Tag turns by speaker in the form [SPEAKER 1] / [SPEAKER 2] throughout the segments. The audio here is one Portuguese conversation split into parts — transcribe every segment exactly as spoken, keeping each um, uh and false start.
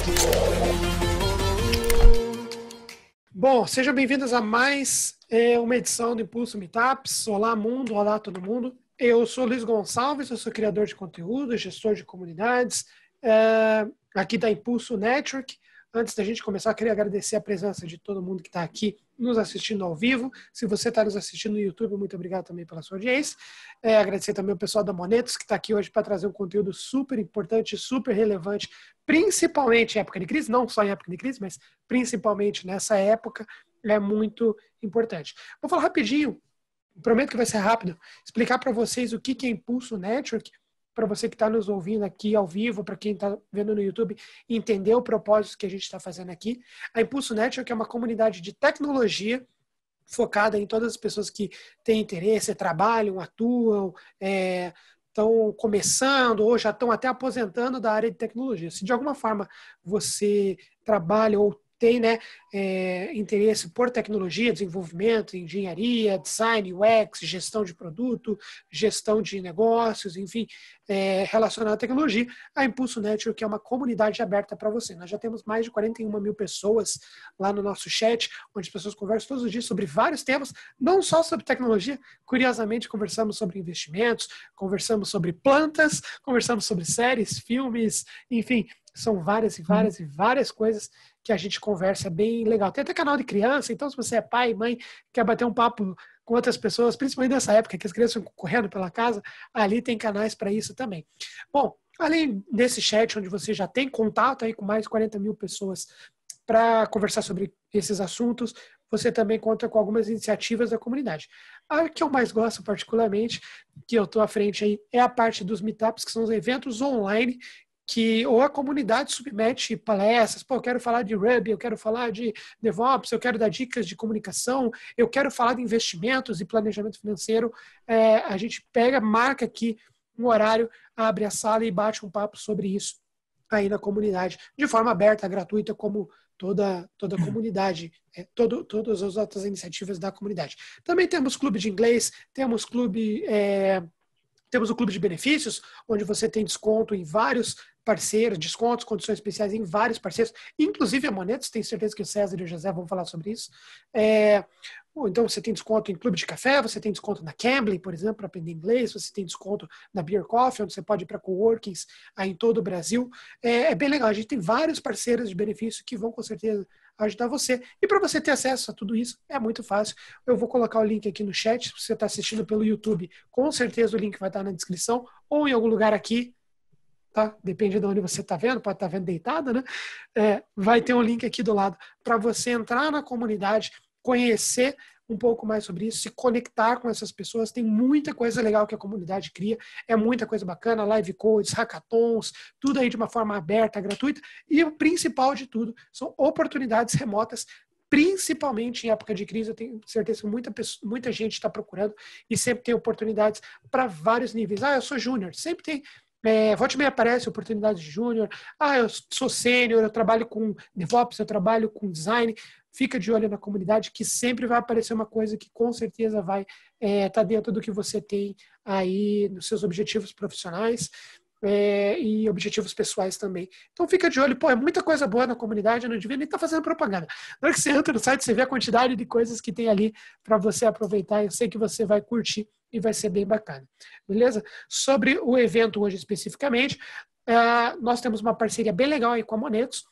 [SPEAKER 1] Bom, sejam bem-vindos a mais é, uma edição do Impulso Meetups. Olá, mundo. Olá, todo mundo. Eu sou Luiz Gonçalves, eu sou criador de conteúdo, gestor de comunidades, é, aqui da Impulso Network. Antes da gente começar, eu queria agradecer a presença de todo mundo que está aqui nos assistindo ao vivo. Se você está nos assistindo no YouTube, muito obrigado também pela sua audiência. É, agradecer também o pessoal da Monetos, que está aqui hoje para trazer um conteúdo super importante, super relevante, principalmente em época de crise, não só em época de crise, mas principalmente nessa época, é muito importante. Vou falar rapidinho, prometo que vai ser rápido, explicar para vocês o que é Impulso Network, para você que está nos ouvindo aqui ao vivo, para quem está vendo no YouTube, entender o propósito que a gente está fazendo aqui. A Impulso Network é uma comunidade de tecnologia focada em todas as pessoas que têm interesse, trabalham, atuam, é, estão começando ou já estão até aposentando da área de tecnologia. Se de alguma forma você trabalha ou tem né, é, interesse por tecnologia, desenvolvimento, engenharia, design, U X, gestão de produto, gestão de negócios, enfim, é, relacionado à tecnologia, a Impulso Network é uma comunidade aberta para você. Nós já temos mais de quarenta e uma mil pessoas lá no nosso chat, onde as pessoas conversam todos os dias sobre vários temas, não só sobre tecnologia. Curiosamente, conversamos sobre investimentos, conversamos sobre plantas, conversamos sobre séries, filmes, enfim, são várias e várias e várias coisas que a gente conversa bem legal. Tem até canal de criança, então se você é pai, mãe, quer bater um papo com outras pessoas, principalmente nessa época que as crianças ficam correndo pela casa, ali tem canais para isso também. Bom, além desse chat onde você já tem contato aí com mais de quarenta mil pessoas para conversar sobre esses assuntos, você também conta com algumas iniciativas da comunidade. A que eu mais gosto particularmente, que eu estou à frente aí, é a parte dos meetups, que são os eventos online que ou a comunidade submete palestras, pô, eu quero falar de Ruby, eu quero falar de DevOps, eu quero dar dicas de comunicação, eu quero falar de investimentos e planejamento financeiro, é, a gente pega, marca aqui um horário, abre a sala e bate um papo sobre isso aí na comunidade, de forma aberta, gratuita, como toda, toda a comunidade, é, todo, todas as outras iniciativas da comunidade. Também temos clube de inglês, temos clube... É, Temos o clube de benefícios, onde você tem desconto em vários parceiros, descontos, condições especiais em vários parceiros, inclusive a Monetos, tenho certeza que o César e o José vão falar sobre isso. É, então você tem desconto em clube de café, você tem desconto na Cambly, por exemplo, para aprender inglês, você tem desconto na Beer Coffee, onde você pode ir para coworkings aí em todo o Brasil. É, é bem legal, a gente tem vários parceiros de benefício que vão com certeza ajudar você. E para você ter acesso a tudo isso, é muito fácil. Eu vou colocar o link aqui no chat. Se você está assistindo pelo YouTube, com certeza o link vai estar na descrição ou em algum lugar aqui, tá? Depende de onde você está vendo, pode estar vendo deitada, né? É, vai ter um link aqui do lado para você entrar na comunidade, conhecer um pouco mais sobre isso, se conectar com essas pessoas. Tem muita coisa legal que a comunidade cria, é muita coisa bacana, live codes, hackathons, tudo aí de uma forma aberta, gratuita, e o principal de tudo são oportunidades remotas, principalmente em época de crise. Eu tenho certeza que muita, pessoa, muita gente está procurando e sempre tem oportunidades para vários níveis. Ah, eu sou júnior, sempre tem. É, volte e meia aparece oportunidade de júnior. Ah, eu sou sênior, eu trabalho com DevOps, eu trabalho com design. Fica de olho na comunidade que sempre vai aparecer uma coisa que com certeza vai estar é, tá dentro do que você tem aí nos seus objetivos profissionais é, e objetivos pessoais também. Então fica de olho, pô, é muita coisa boa na comunidade, eu não devia nem estar tá fazendo propaganda. Na hora que você entra no site, você vê a quantidade de coisas que tem ali para você aproveitar. Eu sei que você vai curtir e vai ser bem bacana. Beleza? Sobre o evento hoje especificamente, uh, nós temos uma parceria bem legal aí com a Monetos,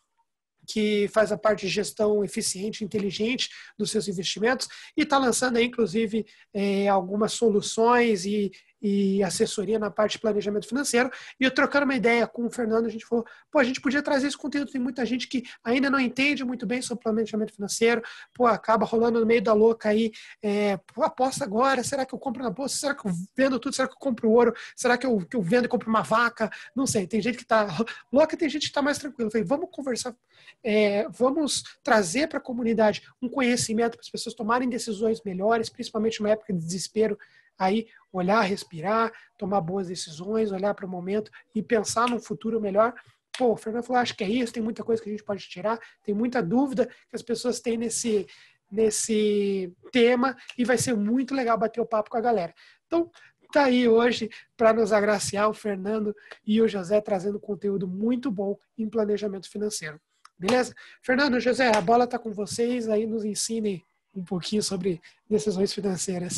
[SPEAKER 1] que faz a parte de gestão eficiente, inteligente dos seus investimentos e está lançando aí, inclusive, é, algumas soluções e, e assessoria na parte de planejamento financeiro. E eu trocando uma ideia com o Fernando, a gente falou, pô, a gente podia trazer esse conteúdo. Tem muita gente que ainda não entende muito bem sobre planejamento financeiro, pô, acaba rolando no meio da louca aí, é, pô, aposta agora, será que eu compro na bolsa? Será que eu vendo tudo? Será que eu compro ouro? Será que eu, que eu vendo e compro uma vaca? Não sei, tem gente que está louca, tem gente que está mais tranquila. Eu falei, vamos conversar, é, vamos trazer para a comunidade um conhecimento para as pessoas tomarem decisões melhores, principalmente numa época de desespero, aí olhar, respirar, tomar boas decisões, olhar para o momento e pensar num futuro melhor. Pô, o Fernando falou, acho que é isso, tem muita coisa que a gente pode tirar, tem muita dúvida que as pessoas têm nesse, nesse tema e vai ser muito legal bater o papo com a galera. Então, está aí hoje para nos agraciar, o Fernando e o José, trazendo conteúdo muito bom em planejamento financeiro. Beleza? Fernando, José, a bola está com vocês, aí nos ensinem um pouquinho sobre decisões financeiras.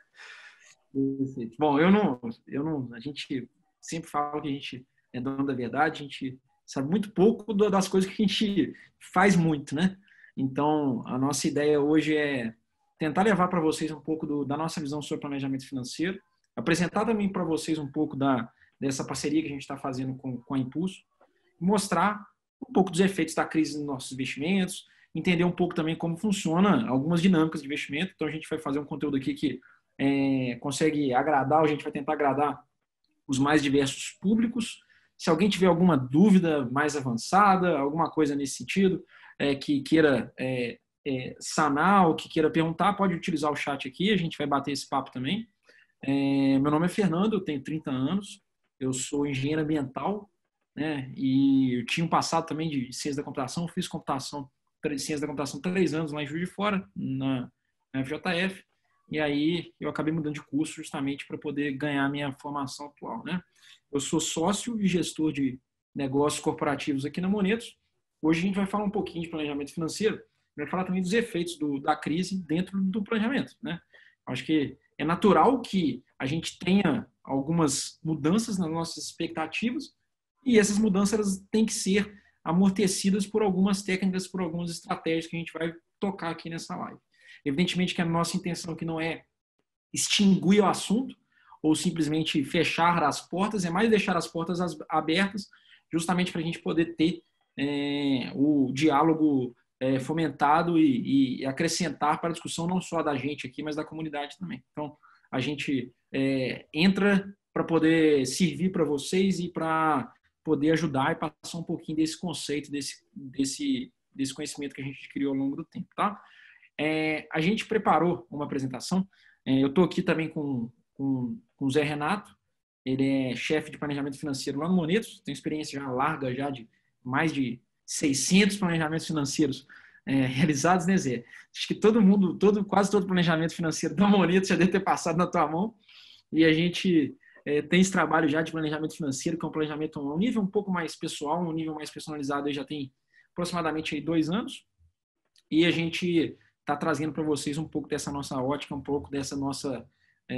[SPEAKER 2] Bom, eu não, eu não, a gente sempre fala que a gente é dono da verdade, a gente sabe muito pouco das coisas que a gente faz muito, né? Então, a nossa ideia hoje é tentar levar para vocês um pouco do, da nossa visão sobre planejamento financeiro, apresentar também para vocês um pouco da, dessa parceria que a gente está fazendo com, com a Impulso, mostrar um pouco dos efeitos da crise nos nossos investimentos, entender um pouco também como funciona algumas dinâmicas de investimento. Então, a gente vai fazer um conteúdo aqui que é, consegue agradar, a gente vai tentar agradar os mais diversos públicos. Se alguém tiver alguma dúvida mais avançada, alguma coisa nesse sentido, é, que queira é, é, sanar ou que queira perguntar, pode utilizar o chat aqui, a gente vai bater esse papo também. É, meu nome é Fernando, eu tenho trinta anos, eu sou engenheiro ambiental, né, e eu tinha um passado também de ciência da computação, fiz computação, ciência da computação três anos lá em Juiz de Fora, na, na F J F, e aí eu acabei mudando de curso justamente para poder ganhar a minha formação atual, né. Eu sou sócio e gestor de negócios corporativos aqui na Monetos. Hoje a gente vai falar um pouquinho de planejamento financeiro, vai falar também dos efeitos do, da crise dentro do planejamento, né. Acho que é natural que a gente tenha algumas mudanças nas nossas expectativas e essas mudanças elas têm que ser amortecidas por algumas técnicas, por algumas estratégias que a gente vai tocar aqui nessa live. Evidentemente que a nossa intenção aqui não é extinguir o assunto ou simplesmente fechar as portas, é mais deixar as portas abertas justamente para a gente poder ter é, o diálogo é, fomentado e, e acrescentar para a discussão não só da gente aqui, mas da comunidade também. Então, a gente é, entra para poder servir para vocês e para poder ajudar e passar um pouquinho desse conceito, desse, desse, desse conhecimento que a gente criou ao longo do tempo, tá? É, a gente preparou uma apresentação, é, eu estou aqui também com, com, com o Zé Renato, ele é chefe de planejamento financeiro lá no Monetos, tem experiência já larga já de mais de seiscentos planejamentos financeiros é, realizados, né, Zé? Acho que todo mundo, todo, quase todo planejamento financeiro da Monetos já deve ter passado na tua mão, e a gente é, tem esse trabalho já de planejamento financeiro, que é um planejamento a um nível um pouco mais pessoal, um nível mais personalizado, aí já tem aproximadamente aí dois anos, e a gente está trazendo para vocês um pouco dessa nossa ótica, um pouco dessa nossa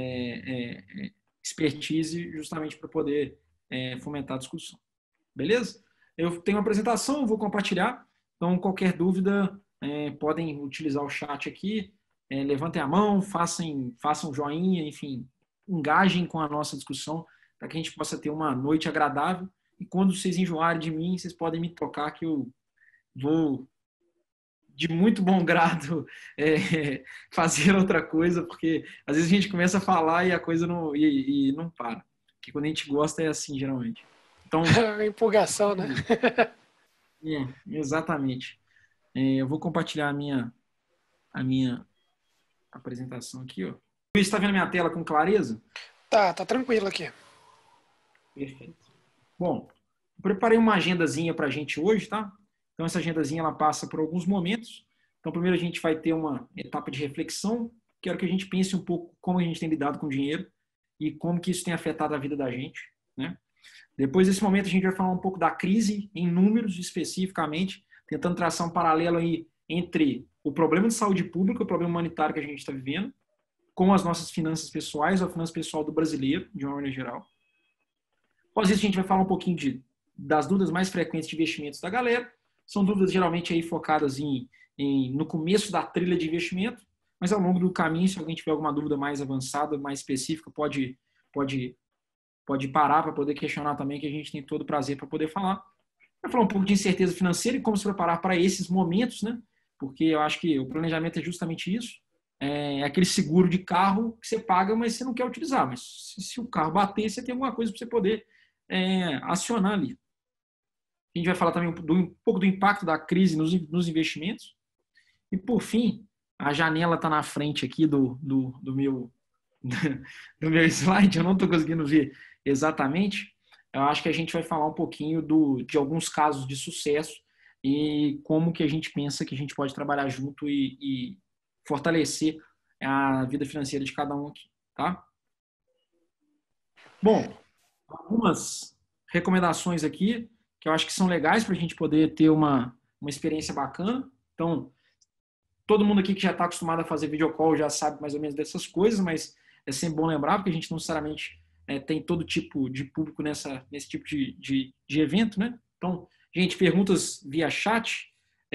[SPEAKER 2] é, é, expertise, justamente para poder é, fomentar a discussão. Beleza? Eu tenho uma apresentação, vou compartilhar, então qualquer dúvida é, podem utilizar o chat aqui, é, levantem a mão, façam, façam joinha, enfim, engajem com a nossa discussão para que a gente possa ter uma noite agradável e quando vocês enjoarem de mim, vocês podem me tocar que eu vou de muito bom grado é, fazer outra coisa, porque às vezes a gente começa a falar e a coisa não, e, e não para. Porque quando a gente gosta é assim, geralmente. Então,
[SPEAKER 1] empolgação, né?
[SPEAKER 2] É, exatamente. É, eu vou compartilhar a minha, a minha apresentação aqui. Ó. Luiz, está vendo minha tela com clareza?
[SPEAKER 1] Tá, tá tranquilo aqui.
[SPEAKER 2] Perfeito. Bom, preparei uma agendazinha para a gente hoje, tá? Então, essa agendazinha ela passa por alguns momentos. Então, primeiro a gente vai ter uma etapa de reflexão. Quero que a gente pense um pouco como a gente tem lidado com o dinheiro e como que isso tem afetado a vida da gente, né? Depois desse momento a gente vai falar um pouco da crise em números especificamente, tentando traçar um paralelo aí entre o problema de saúde pública, o problema humanitário que a gente está vivendo, com as nossas finanças pessoais, a finança pessoal do brasileiro, de uma maneira geral. Após isso a gente vai falar um pouquinho de, das dúvidas mais frequentes de investimentos da galera. São dúvidas geralmente aí focadas em, em, no começo da trilha de investimento, mas ao longo do caminho, se alguém tiver alguma dúvida mais avançada, mais específica, pode, pode, pode parar para poder questionar também, que a gente tem todo o prazer para poder falar. Vai falar um pouco de incerteza financeira e como se preparar para esses momentos, né? Porque eu acho que o planejamento é justamente isso. É aquele seguro de carro que você paga, mas você não quer utilizar. Mas se, se o carro bater, você tem alguma coisa para você poder é, acionar ali. A gente vai falar também do, um pouco do impacto da crise nos, nos investimentos. E, por fim, a janela está na frente aqui do, do, do, meu, do meu slide. Eu não estou conseguindo ver exatamente. Eu acho que a gente vai falar um pouquinho do, de alguns casos de sucesso e como que a gente pensa que a gente pode trabalhar junto e, e fortalecer a vida financeira de cada um aqui, tá? Bom, algumas recomendações aqui que eu acho que são legais para a gente poder ter uma, uma experiência bacana. Então, todo mundo aqui que já está acostumado a fazer video call já sabe mais ou menos dessas coisas, mas é sempre bom lembrar, porque a gente não necessariamente é, tem todo tipo de público nessa, nesse tipo de, de, de evento, né? Então, gente, perguntas via chat,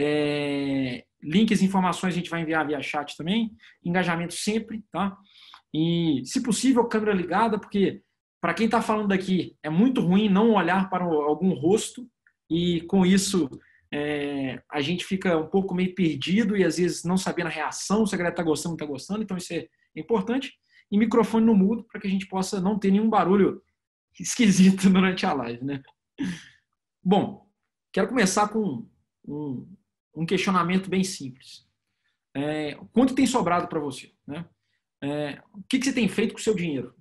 [SPEAKER 2] é, links e informações a gente vai enviar via chat também, engajamento sempre, tá? E, se possível, câmera ligada, porque para quem está falando daqui, é muito ruim não olhar para algum rosto e, com isso, é, a gente fica um pouco meio perdido e, às vezes, não sabendo a reação, se a galera está gostando ou não está gostando. Então, isso é importante. E microfone no mudo para que a gente possa não ter nenhum barulho esquisito durante a live, né? Bom, quero começar com um, um questionamento bem simples. É, quanto tem sobrado para você, né? É, o que, que você tem feito com o seu dinheiro?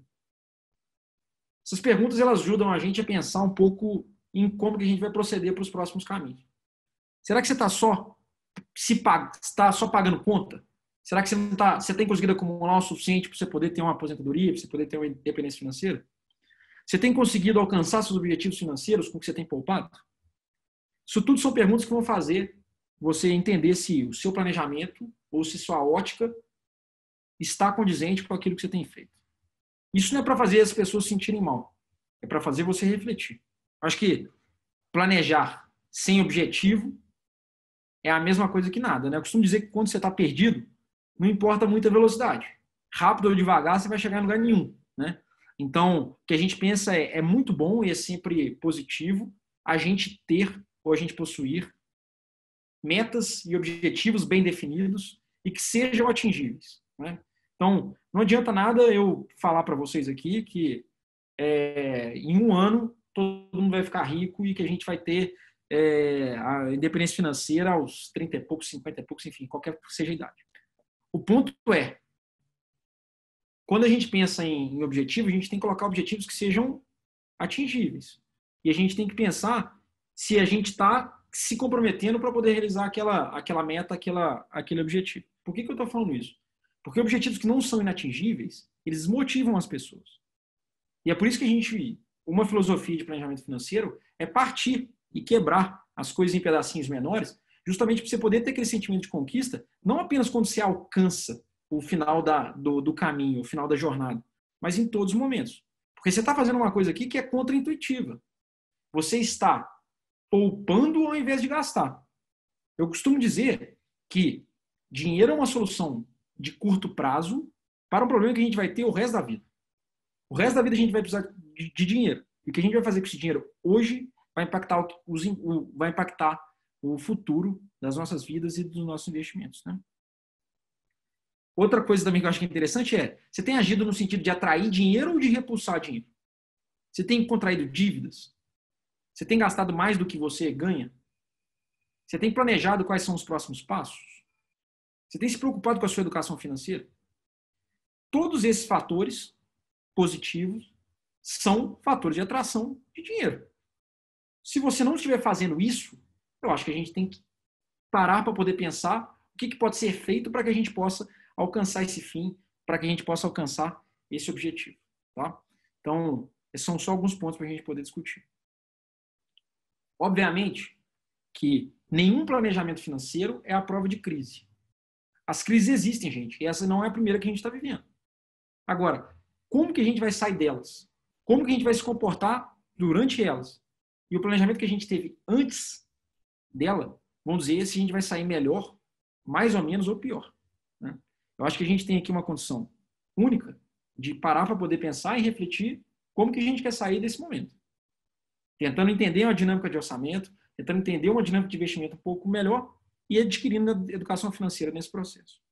[SPEAKER 2] Essas perguntas elas ajudam a gente a pensar um pouco em como que a gente vai proceder para os próximos caminhos. Será que você está só se pag... está só pagando conta? Será que você não tá, você tem conseguido acumular o suficiente para você poder ter uma aposentadoria, para você poder ter uma independência financeira? Você tem conseguido alcançar seus objetivos financeiros com o que você tem poupado? Isso tudo são perguntas que vão fazer você entender se o seu planejamento ou se sua ótica está condizente com aquilo que você tem feito. Isso não é para fazer as pessoas se sentirem mal. É para fazer você refletir. Acho que planejar sem objetivo é a mesma coisa que nada, né? Eu costumo dizer que quando você está perdido, não importa muito a velocidade. Rápido ou devagar, você vai chegar em lugar nenhum, né? Então, o que a gente pensa é, é muito bom e é sempre positivo a gente ter ou a gente possuir metas e objetivos bem definidos e que sejam atingíveis, né? Então, não adianta nada eu falar para vocês aqui que é, em um ano todo mundo vai ficar rico e que a gente vai ter é, a independência financeira aos trinta e poucos, cinquenta e poucos, enfim, qualquer que seja a idade. O ponto é, quando a gente pensa em, em objetivos, a gente tem que colocar objetivos que sejam atingíveis. E a gente tem que pensar se a gente está se comprometendo para poder realizar aquela, aquela meta, aquela, aquele objetivo. Por que que eu estou falando isso? Porque objetivos que não são inatingíveis, eles motivam as pessoas. E é por isso que a gente, uma filosofia de planejamento financeiro é partir e quebrar as coisas em pedacinhos menores, justamente para você poder ter aquele sentimento de conquista, não apenas quando você alcança o final da, do, do caminho, o final da jornada, mas em todos os momentos. Porque você está fazendo uma coisa aqui que é contra-intuitiva. Você está poupando ao invés de gastar. Eu costumo dizer que dinheiro é uma solução de curto prazo para um problema que a gente vai ter o resto da vida. O resto da vida a gente vai precisar de, de dinheiro. E o que a gente vai fazer com esse dinheiro hoje vai impactar, os, o, vai impactar o futuro das nossas vidas e dos nossos investimentos, né? Outra coisa também que eu acho que é interessante é, você tem agido no sentido de atrair dinheiro ou de repulsar dinheiro? Você tem contraído dívidas? Você tem gastado mais do que você ganha? Você tem planejado quais são os próximos passos? Você tem se preocupado com a sua educação financeira? Todos esses fatores positivos são fatores de atração de dinheiro. Se você não estiver fazendo isso, eu acho que a gente tem que parar para poder pensar o que, que pode ser feito para que a gente possa alcançar esse fim, para que a gente possa alcançar esse objetivo, tá? Então, esses são só alguns pontos para a gente poder discutir. Obviamente que nenhum planejamento financeiro é a prova de crise. As crises existem, gente, e essa não é a primeira que a gente está vivendo. Agora, como que a gente vai sair delas? Como que a gente vai se comportar durante elas? E o planejamento que a gente teve antes dela, vamos dizer, se a gente vai sair melhor, mais ou menos, ou pior, né? Eu acho que a gente tem aqui uma condição única de parar para poder pensar e refletir como que a gente quer sair desse momento. Tentando entender uma dinâmica de orçamento, tentando entender uma dinâmica de investimento um pouco melhor e adquirindo a educação financeira nesse processo.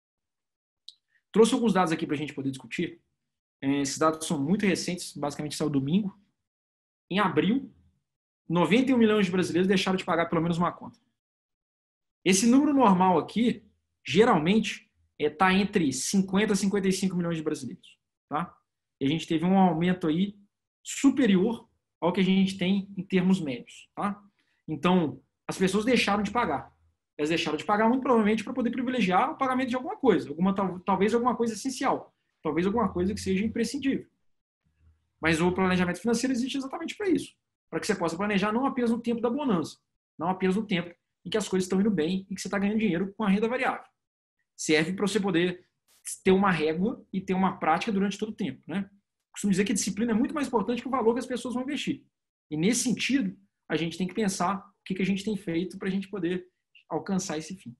[SPEAKER 2] Trouxe alguns dados aqui para a gente poder discutir. Esses dados são muito recentes, basicamente saiu domingo. Em abril, noventa e um milhões de brasileiros deixaram de pagar pelo menos uma conta. Esse número normal aqui, geralmente, está entre cinquenta a cinquenta e cinco milhões de brasileiros. Tá? E a gente teve um aumento aí superior ao que a gente tem em termos médios. Tá? Então, as pessoas deixaram de pagar. Elas deixaram de pagar muito provavelmente para poder privilegiar o pagamento de alguma coisa. Alguma, talvez alguma coisa essencial. Talvez alguma coisa que seja imprescindível. Mas o planejamento financeiro existe exatamente para isso, para que você possa planejar não apenas no tempo da bonança, não apenas no tempo em que as coisas estão indo bem e que você está ganhando dinheiro com a renda variável. Serve para você poder ter uma régua e ter uma prática durante todo o tempo, né? Costumo dizer que a disciplina é muito mais importante que o valor que as pessoas vão investir. E nesse sentido, a gente tem que pensar o que a gente tem feito para a gente poder alcançar esse fim.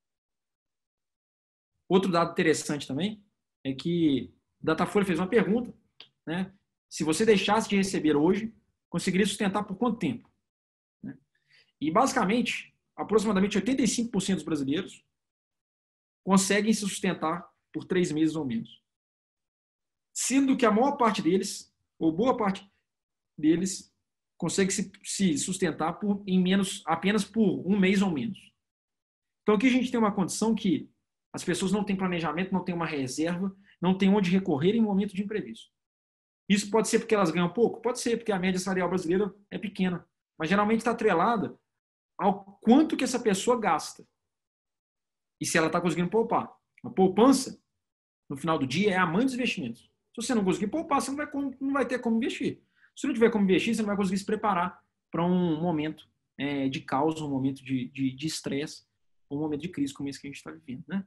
[SPEAKER 2] Outro dado interessante também é que o Datafolha fez uma pergunta, né? Se você deixasse de receber hoje, conseguiria sustentar por quanto tempo? Né? E basicamente, aproximadamente oitenta e cinco por cento dos brasileiros conseguem se sustentar por três meses ou menos. Sendo que a maior parte deles, ou boa parte deles, consegue se, se sustentar por, em menos, apenas por um mês ou menos. Então aqui a gente tem uma condição que as pessoas não têm planejamento, não têm uma reserva, não têm onde recorrer em momento de imprevisto. Isso pode ser porque elas ganham pouco? Pode ser, porque a média salarial brasileira é pequena. Mas geralmente está atrelada ao quanto que essa pessoa gasta. E se ela está conseguindo poupar. A poupança, no final do dia, é a mãe dos investimentos. Se você não conseguir poupar, você não vai, não vai ter como investir. Se não tiver como investir, você não vai conseguir se preparar para um momento é, de caos, um momento de estresse, um momento de crise como esse que a gente está vivendo. Né?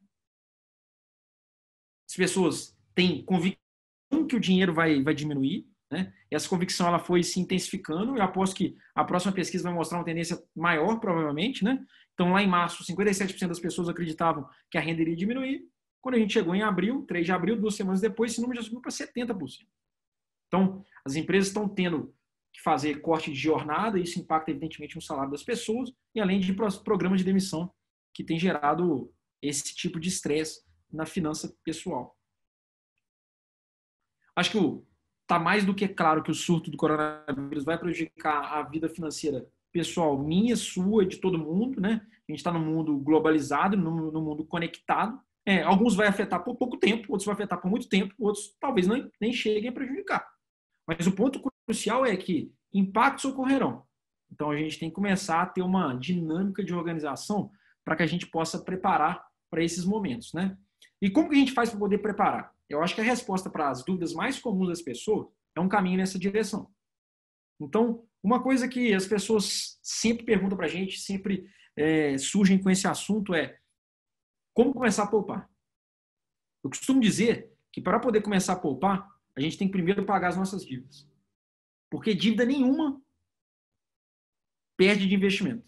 [SPEAKER 2] As pessoas têm convicção que o dinheiro vai, vai diminuir, né? Essa convicção ela foi se intensificando. Eu aposto que a próxima pesquisa vai mostrar uma tendência maior, provavelmente. Né? Então, lá em março, cinquenta e sete por cento das pessoas acreditavam que a renda iria diminuir. Quando a gente chegou em abril, três de abril, duas semanas depois, esse número já subiu para setenta por cento. Então, as empresas estão tendo que fazer corte de jornada, isso impacta, evidentemente, no salário das pessoas, e além de programas de demissão que tem gerado esse tipo de estresse na finança pessoal. Acho que está mais do que claro que o surto do coronavírus vai prejudicar a vida financeira pessoal minha, sua, de todo mundo. Né? A gente está num mundo globalizado, num, num mundo conectado. É, alguns vai afetar por pouco tempo, outros vai afetar por muito tempo, outros talvez nem, nem cheguem a prejudicar. Mas o ponto crucial é que impactos ocorrerão. Então, a gente tem que começar a ter uma dinâmica de organização para que a gente possa preparar para esses momentos. Né? E como que a gente faz para poder preparar? Eu acho que a resposta para as dúvidas mais comuns das pessoas é um caminho nessa direção. Então, uma coisa que as pessoas sempre perguntam para a gente, sempre é, surgem com esse assunto é como começar a poupar? Eu costumo dizer que para poder começar a poupar, a gente tem que primeiro pagar as nossas dívidas. Porque dívida nenhuma perde de investimento.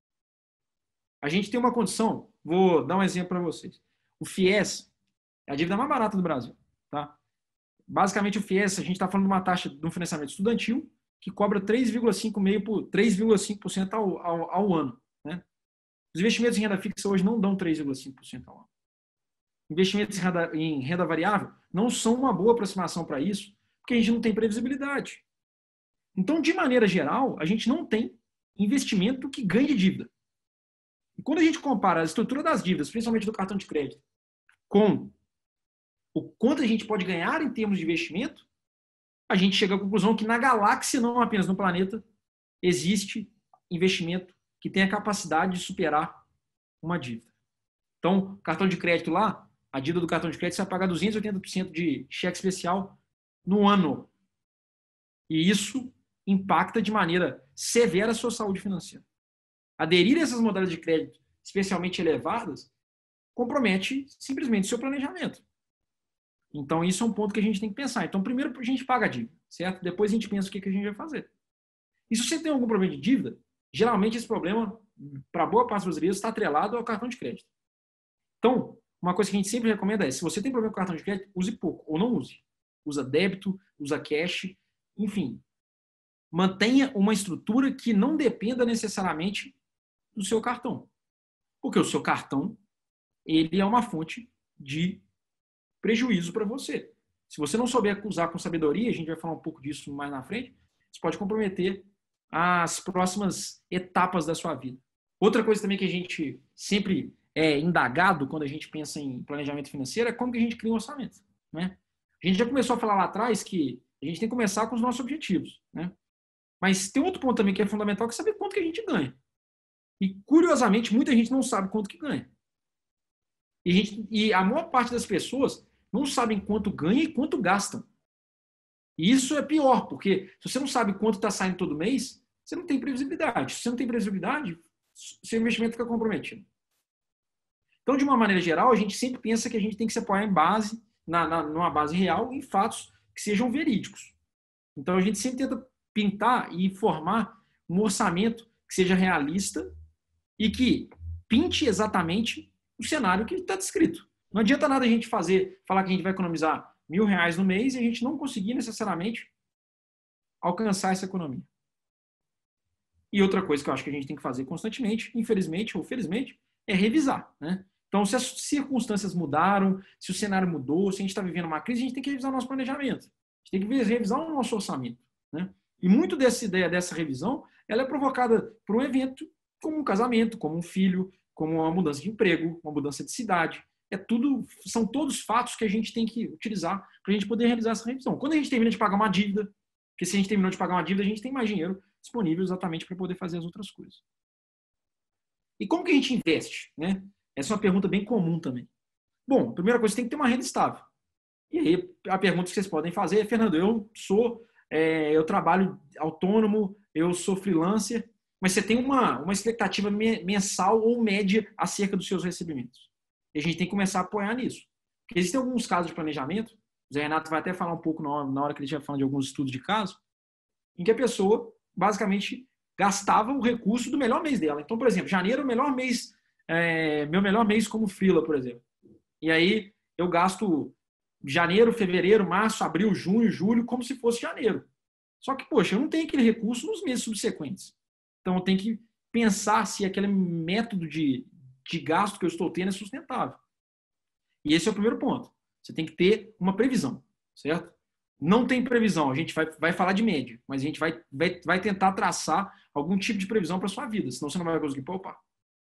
[SPEAKER 2] A gente tem uma condição, vou dar um exemplo para vocês. O FIES é a dívida mais barata do Brasil. Tá? Basicamente, o FIES, a gente está falando de uma taxa de um financiamento estudantil que cobra três vírgula cinco por cento ao, ao, ao ano. Né? Os investimentos em renda fixa hoje não dão três vírgula cinco por cento ao ano. Investimentos em renda, em renda variável não são uma boa aproximação para isso, porque a gente não tem previsibilidade. Então, de maneira geral, a gente não tem investimento que ganhe de dívida. E quando a gente compara a estrutura das dívidas, principalmente do cartão de crédito, com o quanto a gente pode ganhar em termos de investimento, a gente chega à conclusão que na galáxia, não apenas no planeta, existe investimento que tem a capacidade de superar uma dívida. Então, cartão de crédito lá, a dívida do cartão de crédito você vai pagar duzentos e oitenta por cento de cheque especial no ano. E isso impacta de maneira severa a sua saúde financeira. Aderir a essas modalidades de crédito, especialmente elevadas, compromete simplesmente o seu planejamento. Então, isso é um ponto que a gente tem que pensar. Então, primeiro a gente paga a dívida, certo? Depois a gente pensa o que a gente vai fazer. E se você tem algum problema de dívida, geralmente esse problema, para boa parte dos brasileiros, está atrelado ao cartão de crédito. Então, uma coisa que a gente sempre recomenda é, se você tem problema com cartão de crédito, use pouco, ou não use. Usa débito, usa cash, enfim. Mantenha uma estrutura que não dependa necessariamente do seu cartão. Porque o seu cartão, ele é uma fonte de prejuízo para você. Se você não souber usar com sabedoria, a gente vai falar um pouco disso mais na frente, isso pode comprometer as próximas etapas da sua vida. Outra coisa também que a gente sempre é indagado quando a gente pensa em planejamento financeiro é como que a gente cria um orçamento. Né? A gente já começou a falar lá atrás que a gente tem que começar com os nossos objetivos. Né? Mas tem outro ponto também que é fundamental, que é saber quanto que a gente ganha. E, curiosamente, muita gente não sabe quanto que ganha. E a, gente, e a maior parte das pessoas não sabem quanto ganha e quanto gastam. E isso é pior, porque se você não sabe quanto está saindo todo mês, você não tem previsibilidade. Se você não tem previsibilidade, seu investimento fica comprometido. Então, de uma maneira geral, a gente sempre pensa que a gente tem que se apoiar em base, na, na, numa base real, em fatos que sejam verídicos. Então, a gente sempre tenta pintar e formar um orçamento que seja realista e que pinte exatamente o cenário que está descrito. Não adianta nada a gente fazer, falar que a gente vai economizar mil reais no mês e a gente não conseguir necessariamente alcançar essa economia. E outra coisa que eu acho que a gente tem que fazer constantemente, infelizmente ou felizmente, é revisar, né? Então, se as circunstâncias mudaram, se o cenário mudou, se a gente está vivendo uma crise, a gente tem que revisar o nosso planejamento. A gente tem que revisar o nosso orçamento, né? E muito dessa ideia, dessa revisão, ela é provocada por um evento como um casamento, como um filho, como uma mudança de emprego, uma mudança de cidade. É tudo, são todos fatos que a gente tem que utilizar para a gente poder realizar essa revisão. Quando a gente termina de pagar uma dívida, porque se a gente terminou de pagar uma dívida, a gente tem mais dinheiro disponível exatamente para poder fazer as outras coisas. E como que a gente investe, né? Essa é uma pergunta bem comum também. Bom, a primeira coisa, você tem que ter uma renda estável. E aí, a pergunta que vocês podem fazer é, Fernando, eu sou, é, eu trabalho autônomo, eu sou freelancer, mas você tem uma, uma expectativa mensal ou média acerca dos seus recebimentos. E a gente tem que começar a apoiar nisso. Porque existem alguns casos de planejamento, o Zé Renato vai até falar um pouco na hora que ele estiver falando de alguns estudos de caso, em que a pessoa, basicamente, gastava o recurso do melhor mês dela. Então, por exemplo, janeiro é o melhor mês, é, meu melhor mês como freela, por exemplo. E aí eu gasto janeiro, fevereiro, março, abril, junho, julho, como se fosse janeiro. Só que, poxa, eu não tenho aquele recurso nos meses subsequentes. Então, eu tenho que pensar se aquele método de, de gasto que eu estou tendo é sustentável. E esse é o primeiro ponto. Você tem que ter uma previsão, certo? Não tem previsão, a gente vai, vai falar de média, mas a gente vai, vai, vai tentar traçar algum tipo de previsão para a sua vida, senão você não vai conseguir poupar.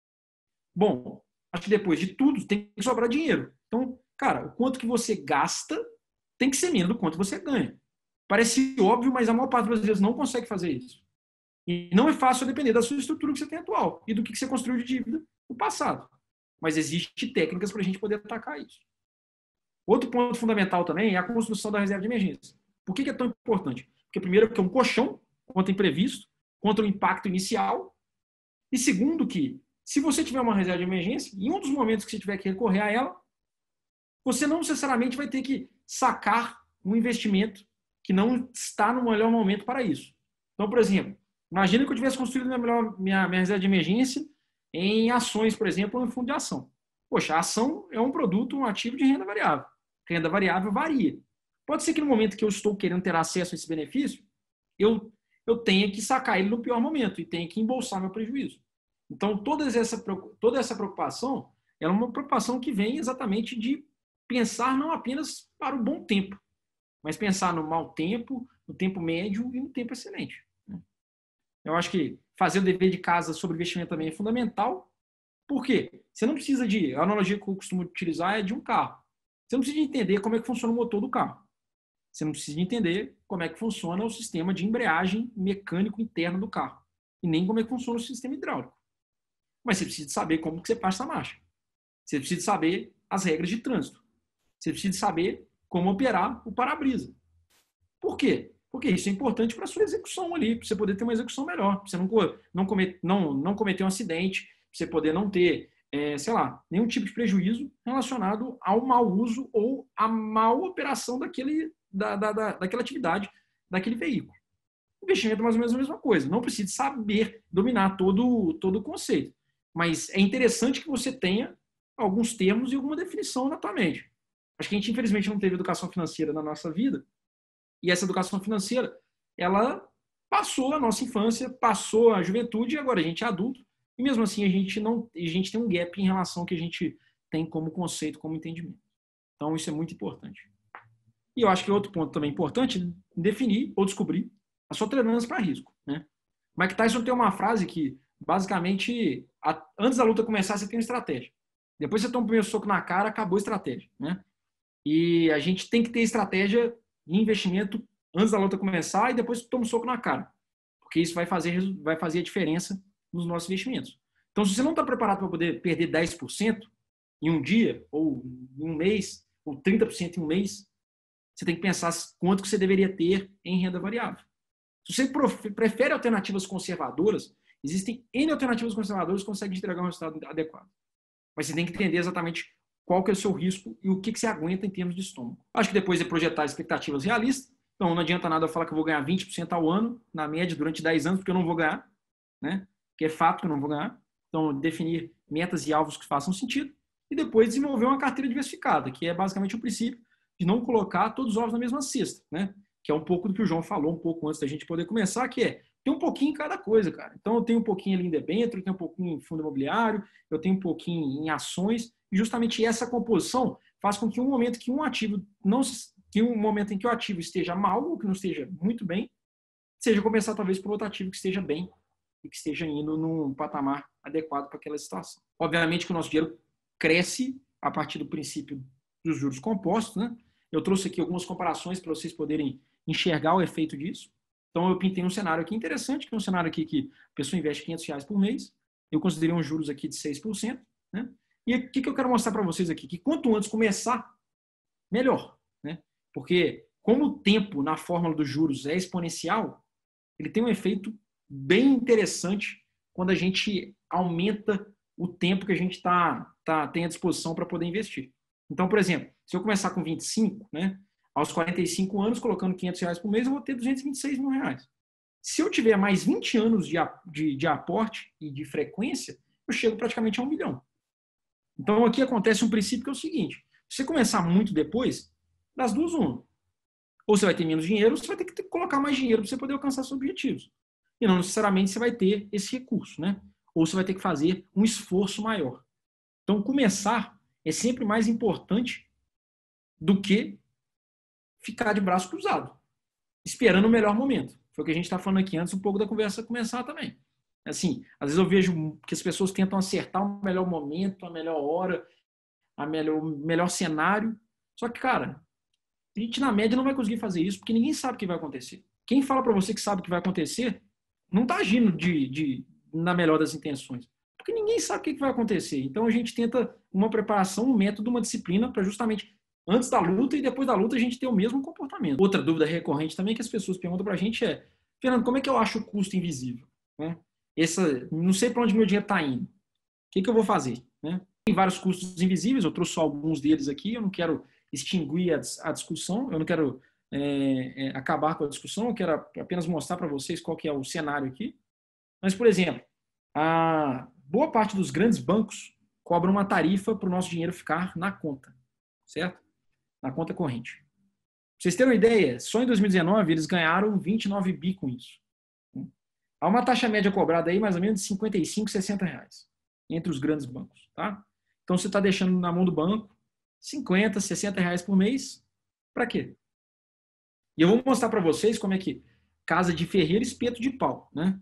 [SPEAKER 2] Bom, acho que depois de tudo tem que sobrar dinheiro. Então, cara, o quanto que você gasta tem que ser menos do quanto você ganha. Parece óbvio, mas a maior parte das vezes não consegue fazer isso. E não é fácil depender da sua estrutura que você tem atual e do que você construiu de dívida no passado. Mas existem técnicas para a gente poder atacar isso. Outro ponto fundamental também é a construção da reserva de emergência. Por que é tão importante? Porque, primeiro, que é um colchão contra o imprevisto, contra o impacto inicial. E, segundo, que se você tiver uma reserva de emergência, em um dos momentos que você tiver que recorrer a ela, você não necessariamente vai ter que sacar um investimento que não está no melhor momento para isso. Então, por exemplo, imagina que eu tivesse construído minha, melhor, minha, minha reserva de emergência em ações, por exemplo, ou em fundo de ação. Poxa, a ação é um produto, um ativo de renda variável. Renda variável varia. Pode ser que no momento que eu estou querendo ter acesso a esse benefício, eu, eu tenha que sacar ele no pior momento e tenha que embolsar meu prejuízo. Então, toda essa, toda essa preocupação é uma preocupação que vem exatamente de pensar não apenas para o bom tempo, mas pensar no mau tempo, no tempo médio e no tempo excelente. Eu acho que fazer o dever de casa sobre investimento também é fundamental. Por quê? Você não precisa de... A analogia que eu costumo utilizar é de um carro. Você não precisa de entender como é que funciona o motor do carro. Você não precisa de entender como é que funciona o sistema de embreagem mecânico interno do carro. E nem como é que funciona o sistema hidráulico. Mas você precisa de saber como que você passa a marcha. Você precisa de saber as regras de trânsito. Você precisa de saber como operar o para-brisa. Por quê? Porque isso é importante para a sua execução ali, para você poder ter uma execução melhor, para você não, não, comet, não, não cometer um acidente, para você poder não ter, é, sei lá, nenhum tipo de prejuízo relacionado ao mau uso ou à mal operação daquele, da, da, da, daquela atividade, daquele veículo. Investimento é mais ou menos a mesma coisa. Não precisa saber dominar todo, todo o conceito. Mas é interessante que você tenha alguns termos e alguma definição na tua mente. Acho que a gente, infelizmente, não teve educação financeira na nossa vida. E essa educação financeira, ela passou a nossa infância, passou a juventude, e agora a gente é adulto. E mesmo assim, a gente, não, a gente tem um gap em relação ao que a gente tem como conceito, como entendimento. Então, isso é muito importante. E eu acho que outro ponto também importante é definir ou descobrir a sua tolerância para risco, né? Mike Tyson tem uma frase que, basicamente, a, antes da luta começar, você tem uma estratégia. Depois você toma o primeiro soco na cara, acabou a estratégia, né? E a gente tem que ter estratégia de investimento antes da luta começar e depois toma um soco na cara. Porque isso vai fazer, vai fazer a diferença nos nossos investimentos. Então, se você não está preparado para poder perder dez por cento em um dia, ou em um mês, ou trinta por cento em um mês, você tem que pensar quanto que você deveria ter em renda variável. Se você prefere alternativas conservadoras, existem N alternativas conservadoras que conseguem entregar um resultado adequado. Mas você tem que entender exatamente qual que é o seu risco e o que, que você aguenta em termos de estômago. Acho que depois de projetar expectativas realistas, então não adianta nada eu falar que eu vou ganhar vinte por cento ao ano, na média, durante dez anos, porque eu não vou ganhar, né? Porque é fato que eu não vou ganhar. Então, definir metas e alvos que façam sentido e depois desenvolver uma carteira diversificada, que é basicamente o princípio de não colocar todos os ovos na mesma cesta, né? Que é um pouco do que o João falou um pouco antes da gente poder começar, que é ter um pouquinho em cada coisa, cara. Então, eu tenho um pouquinho ali em debênture, eu tenho um pouquinho em fundo imobiliário, eu tenho um pouquinho em ações, e justamente essa composição faz com que um momento que um ativo não que um momento em que o ativo esteja mal ou que não esteja muito bem, seja começar talvez por outro ativo que esteja bem e que esteja indo num patamar adequado para aquela situação. Obviamente que o nosso dinheiro cresce a partir do princípio dos juros compostos, né? Eu trouxe aqui algumas comparações para vocês poderem enxergar o efeito disso. Então, eu pintei um cenário aqui interessante, que é um cenário aqui que a pessoa investe quinhentos reais por mês. Eu considerei uns juros aqui de seis por cento. Né? E o que, que eu quero mostrar para vocês aqui? Que quanto antes começar, melhor. Né? Porque como o tempo na fórmula dos juros é exponencial, ele tem um efeito bem interessante quando a gente aumenta o tempo que a gente tá, tá, tem à disposição para poder investir. Então, por exemplo, se eu começar com vinte e cinco, né, aos quarenta e cinco anos, colocando quinhentos reais por mês, eu vou ter duzentos e vinte e seis mil reais. Se eu tiver mais vinte anos de, de, de aporte e de frequência, eu chego praticamente a um milhão. Então, aqui acontece um princípio que é o seguinte: se você começar muito depois, das duas, uma. Ou você vai ter menos dinheiro, ou você vai ter que ter, colocar mais dinheiro para você poder alcançar seus objetivos. E não necessariamente você vai ter esse recurso, né? Ou você vai ter que fazer um esforço maior. Então, começar é sempre mais importante do que ficar de braço cruzado, esperando o melhor momento. Foi o que a gente está falando aqui antes, um pouco da conversa começar também. Assim, às vezes eu vejo que as pessoas tentam acertar o melhor momento, a melhor hora, a melhor, o melhor cenário. Só que, cara, a gente na média não vai conseguir fazer isso porque ninguém sabe o que vai acontecer. Quem fala para você que sabe o que vai acontecer não está agindo de, de, na melhor das intenções. Porque ninguém sabe o que vai acontecer. Então a gente tenta uma preparação, um método, uma disciplina para justamente antes da luta e depois da luta a gente ter o mesmo comportamento. Outra dúvida recorrente também que as pessoas perguntam para a gente é: Fernando, como é que eu acho o custo invisível? Né? Essa, não sei para onde meu dinheiro está indo. O que, que eu vou fazer? Né? Tem vários custos invisíveis, eu trouxe só alguns deles aqui, eu não quero extinguir a, a discussão, eu não quero é, é, acabar com a discussão, eu quero apenas mostrar para vocês qual que é o cenário aqui. Mas, por exemplo, a boa parte dos grandes bancos cobram uma tarifa para o nosso dinheiro ficar na conta, certo? Na conta corrente. Pra vocês terem uma ideia, só em dois mil e dezenove eles ganharam vinte e nove bi com isso. Há uma taxa média cobrada aí mais ou menos de cinquenta e cinco, sessenta reais entre os grandes bancos, tá? Então você está deixando na mão do banco cinquenta, sessenta reais por mês, para quê? E eu vou mostrar para vocês como é que casa de ferreiro, espeto de pau, né?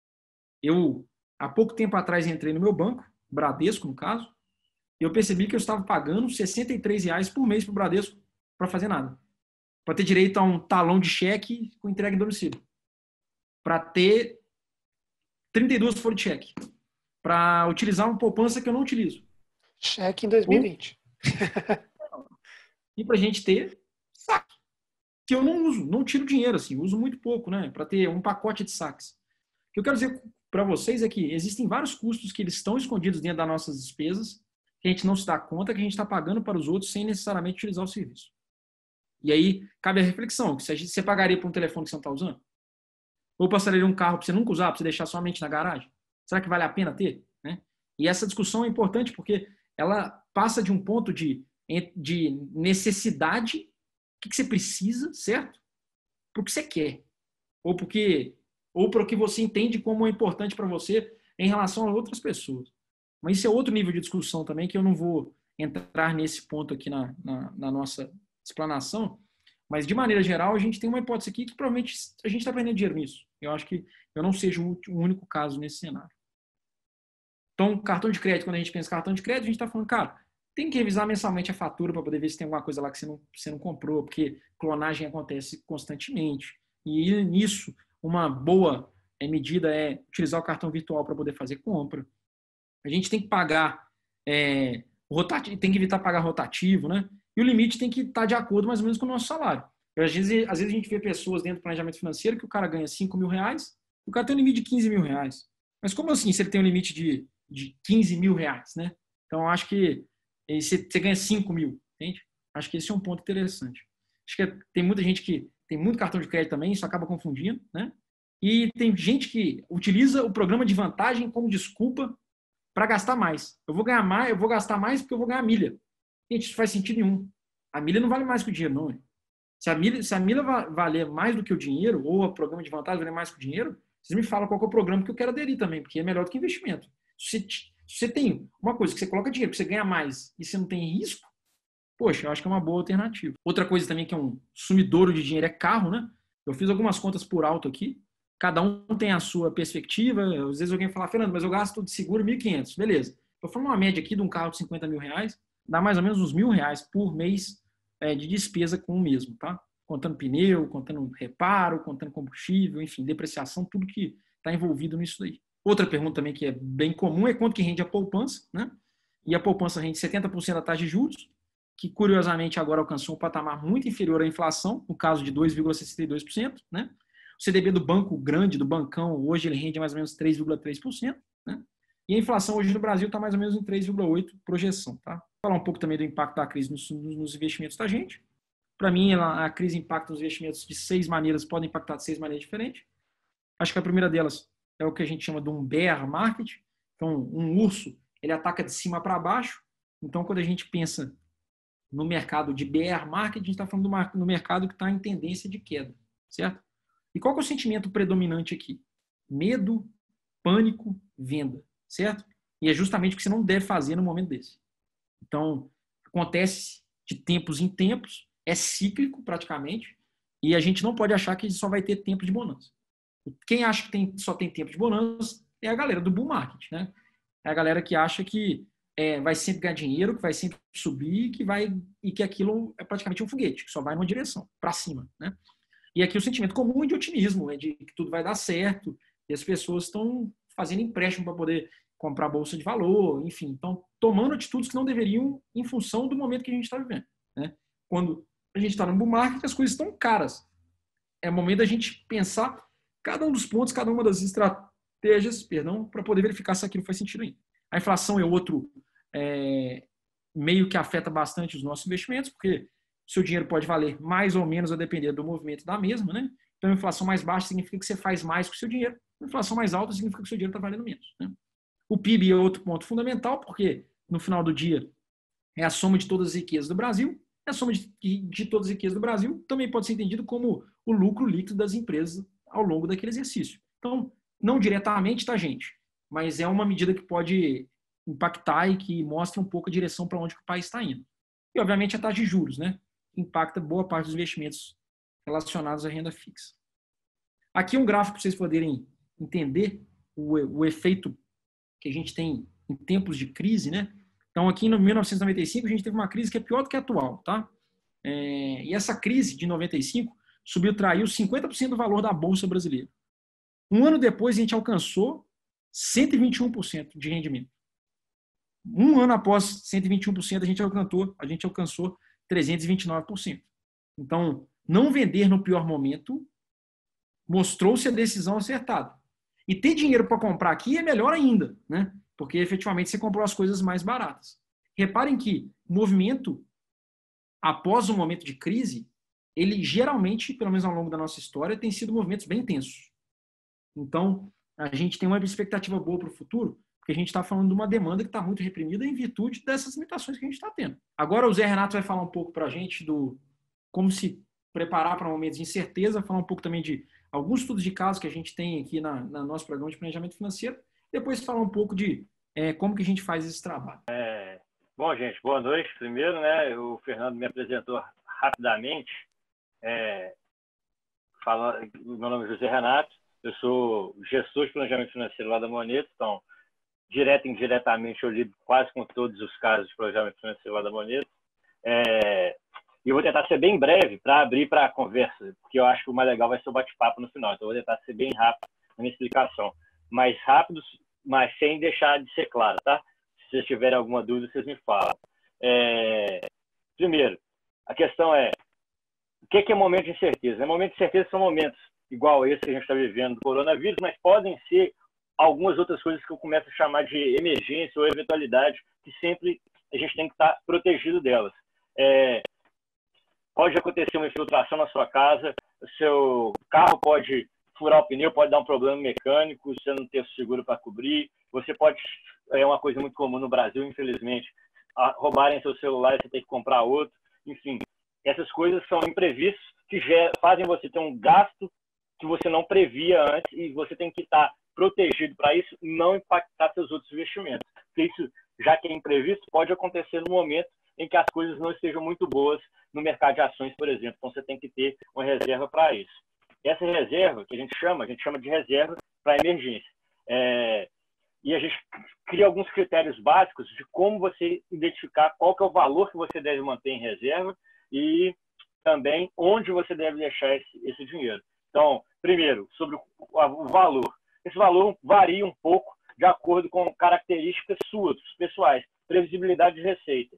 [SPEAKER 2] Eu, há pouco tempo atrás, entrei no meu banco, Bradesco no caso, e eu percebi que eu estava pagando sessenta e três reais por mês para o Bradesco para fazer nada. Para ter direito a um talão de cheque com entrega em domicílio. Para ter trinta e duas folhas de cheque. Para utilizar uma poupança que eu não utilizo.
[SPEAKER 1] Cheque em dois mil e vinte.
[SPEAKER 2] E para a gente ter saque. Que eu não uso, não tiro dinheiro, assim, uso muito pouco, né? Para ter um pacote de saques. O que eu quero dizer para vocês é que existem vários custos que eles estão escondidos dentro das nossas despesas, que a gente não se dá conta que a gente está pagando para os outros sem necessariamente utilizar o serviço. E aí cabe a reflexão: se você pagaria por um telefone que você não está usando? Ou passaria um carro para você nunca usar, para você deixar somente na garagem? Será que vale a pena ter? Né? E essa discussão é importante porque ela passa de um ponto de, de necessidade, o que você precisa, certo? Para o que você quer. Ou, porque, ou para o que você entende como é importante para você em relação a outras pessoas. Mas isso é outro nível de discussão também, que eu não vou entrar nesse ponto aqui na, na, na nossa explanação. Mas, de maneira geral, a gente tem uma hipótese aqui que provavelmente a gente está perdendo dinheiro nisso. Eu acho que eu não seja o único caso nesse cenário. Então, cartão de crédito, quando a gente pensa em cartão de crédito, a gente está falando, cara, tem que revisar mensalmente a fatura para poder ver se tem alguma coisa lá que você não, você não comprou, porque clonagem acontece constantemente. E nisso, uma boa medida é utilizar o cartão virtual para poder fazer compra. A gente tem que pagar, é, rotativo, tem que evitar pagar rotativo, né? e o limite tem que estar de acordo mais ou menos com o nosso salário. Às vezes, às vezes a gente vê pessoas dentro do planejamento financeiro que o cara ganha cinco mil reais, o cara tem um limite de quinze mil reais. Mas como assim se ele tem um limite de, de quinze mil reais, né? Então, eu acho que você, você ganha cinco mil, entende? Acho que esse é um ponto interessante. Acho que tem muita gente que tem muito cartão de crédito também, isso acaba confundindo, né? E tem gente que utiliza o programa de vantagem como desculpa para gastar mais. Eu vou ganhar mais, eu vou gastar mais porque eu vou ganhar milha. Gente, isso faz sentido nenhum. A milha não vale mais que o dinheiro, não. Se a milha, se a milha valer mais do que o dinheiro, ou o programa de vantagem valer mais que o dinheiro, vocês me falam qual é o programa que eu quero aderir também, porque é melhor do que investimento. Se você, se você tem uma coisa que você coloca dinheiro, que você ganha mais e você não tem risco, poxa, eu acho que é uma boa alternativa. Outra coisa também que é um sumidouro de dinheiro é carro, né? Eu fiz algumas contas por alto aqui. Cada um tem a sua perspectiva. Às vezes alguém fala, Fernando, mas eu gasto de seguro mil e quinhentos. Beleza. Eu falo uma média aqui de um carro de cinquenta mil reais, dá mais ou menos uns mil reais por mês é, de despesa com o mesmo, tá? Contando pneu, contando reparo, contando combustível, enfim, depreciação, tudo que está envolvido nisso daí. Outra pergunta também que é bem comum é quanto que rende a poupança, né? E a poupança rende setenta por cento da taxa de juros, que curiosamente agora alcançou um patamar muito inferior à inflação, no caso de dois vírgula sessenta e dois por cento, né? O C D B do banco grande, do bancão, hoje ele rende mais ou menos três vírgula três por cento, né? E a inflação hoje no Brasil está mais ou menos em três vírgula oito por cento projeção, tá? Vou falar um pouco também do impacto da crise nos, nos investimentos da gente. Para mim, ela, a crise impacta os investimentos de seis maneiras, pode impactar de seis maneiras diferentes. Acho que a primeira delas é o que a gente chama de um bear market. Então, um urso, ele ataca de cima para baixo. Então, quando a gente pensa no mercado de bear market, a gente está falando do, do mercado que está em tendência de queda, certo? E qual que é o sentimento predominante aqui? Medo, pânico, venda, certo? E é justamente o que você não deve fazer no momento desse. Então, acontece de tempos em tempos, é cíclico praticamente, e a gente não pode achar que só vai ter tempo de bonança. Quem acha que tem, só tem tempo de bonança é a galera do bull market, né? É a galera que acha que é, vai sempre ganhar dinheiro, que vai sempre subir, que vai, e que aquilo é praticamente um foguete, que só vai numa direção, para cima, né? E aqui o sentimento comum é de otimismo, é de que tudo vai dar certo, e as pessoas estão fazendo empréstimo para poder comprar bolsa de valor, enfim, estão tomando atitudes que não deveriam em função do momento que a gente está vivendo, né? Quando a gente está no bull market, as coisas estão caras. É o momento da gente pensar cada um dos pontos, cada uma das estratégias, perdão, para poder verificar se aquilo faz sentido ainda. A inflação é outro é, meio que afeta bastante os nossos investimentos, porque seu dinheiro pode valer mais ou menos a depender do movimento da mesma, né? Então, a inflação mais baixa significa que você faz mais com o seu dinheiro. A inflação mais alta significa que o seu dinheiro está valendo menos, né? O P I B é outro ponto fundamental, porque no final do dia é a soma de todas as riquezas do Brasil. A soma de, de todas as riquezas do Brasil também pode ser entendido como o lucro líquido das empresas ao longo daquele exercício. Então, não diretamente, tá, gente? Mas é uma medida que pode impactar e que mostra um pouco a direção para onde o país está indo. E, obviamente, a taxa de juros, né? Que impacta boa parte dos investimentos relacionados à renda fixa. Aqui um gráfico para vocês poderem entender o, o efeito que a gente tem em tempos de crise, né? Então, aqui em mil novecentos e noventa e cinco, a gente teve uma crise que é pior do que a atual, tá? É, e essa crise de noventa e cinco subiu, traiu cinquenta por cento do valor da Bolsa brasileira. Um ano depois, a gente alcançou cento e vinte e um por cento de rendimento. Um ano após cento e vinte e um por cento, a gente alcançou, a gente alcançou trezentos e vinte e nove por cento. Então, não vender no pior momento mostrou-se a decisão acertada. E ter dinheiro para comprar aqui é melhor ainda, né? Porque efetivamente você comprou as coisas mais baratas. Reparem que o movimento após um momento de crise, ele geralmente, pelo menos ao longo da nossa história, tem sido movimentos bem intensos. Então, a gente tem uma expectativa boa para o futuro, porque a gente está falando de uma demanda que está muito reprimida em virtude dessas limitações que a gente está tendo. Agora o Zé Renato vai falar um pouco para a gente do como se preparar para momentos de incerteza, falar um pouco também de alguns estudos de caso que a gente tem aqui na, na nosso programa de planejamento financeiro, depois falar um pouco de é, como que a gente faz esse trabalho.
[SPEAKER 3] É, bom, gente, boa noite. Primeiro, né, o Fernando me apresentou rapidamente. É, fala, meu nome é José Renato, eu sou gestor de planejamento financeiro lá da Moneto, então, direto e indiretamente, eu lido quase com todos os casos de planejamento financeiro lá da Moneto. É, e eu vou tentar ser bem breve para abrir para a conversa, porque eu acho que o mais legal vai ser o bate-papo no final. Então, eu vou tentar ser bem rápido na minha explicação. Mais rápido, mas sem deixar de ser claro, tá? Se vocês tiverem alguma dúvida, vocês me falam. É, primeiro, a questão é, o que é momento de incerteza? Momento de incerteza são momentos igual esse que a gente está vivendo do coronavírus, mas podem ser algumas outras coisas que eu começo a chamar de emergência ou eventualidade, que sempre a gente tem que estar protegido delas. É, pode acontecer uma infiltração na sua casa, o seu carro pode furar o pneu, pode dar um problema mecânico, você não ter seguro para cobrir, você pode, é uma coisa muito comum no Brasil, infelizmente, roubarem seu celular e você ter que comprar outro, enfim, essas coisas são imprevistos que já fazem você ter um gasto que você não previa antes e você tem que estar protegido para isso não impactar seus outros investimentos. Porque isso, já que é imprevisto, pode acontecer no momento em que as coisas não estejam muito boas no mercado de ações, por exemplo. Então, você tem que ter uma reserva para isso. Essa reserva, que a gente chama, a gente chama de reserva para emergência. É, e a gente cria alguns critérios básicos de como você identificar qual que é o valor que você deve manter em reserva e também onde você deve deixar esse, esse dinheiro. Então, primeiro, sobre o, o valor. Esse valor varia um pouco de acordo com características suas, pessoais, previsibilidade de receita.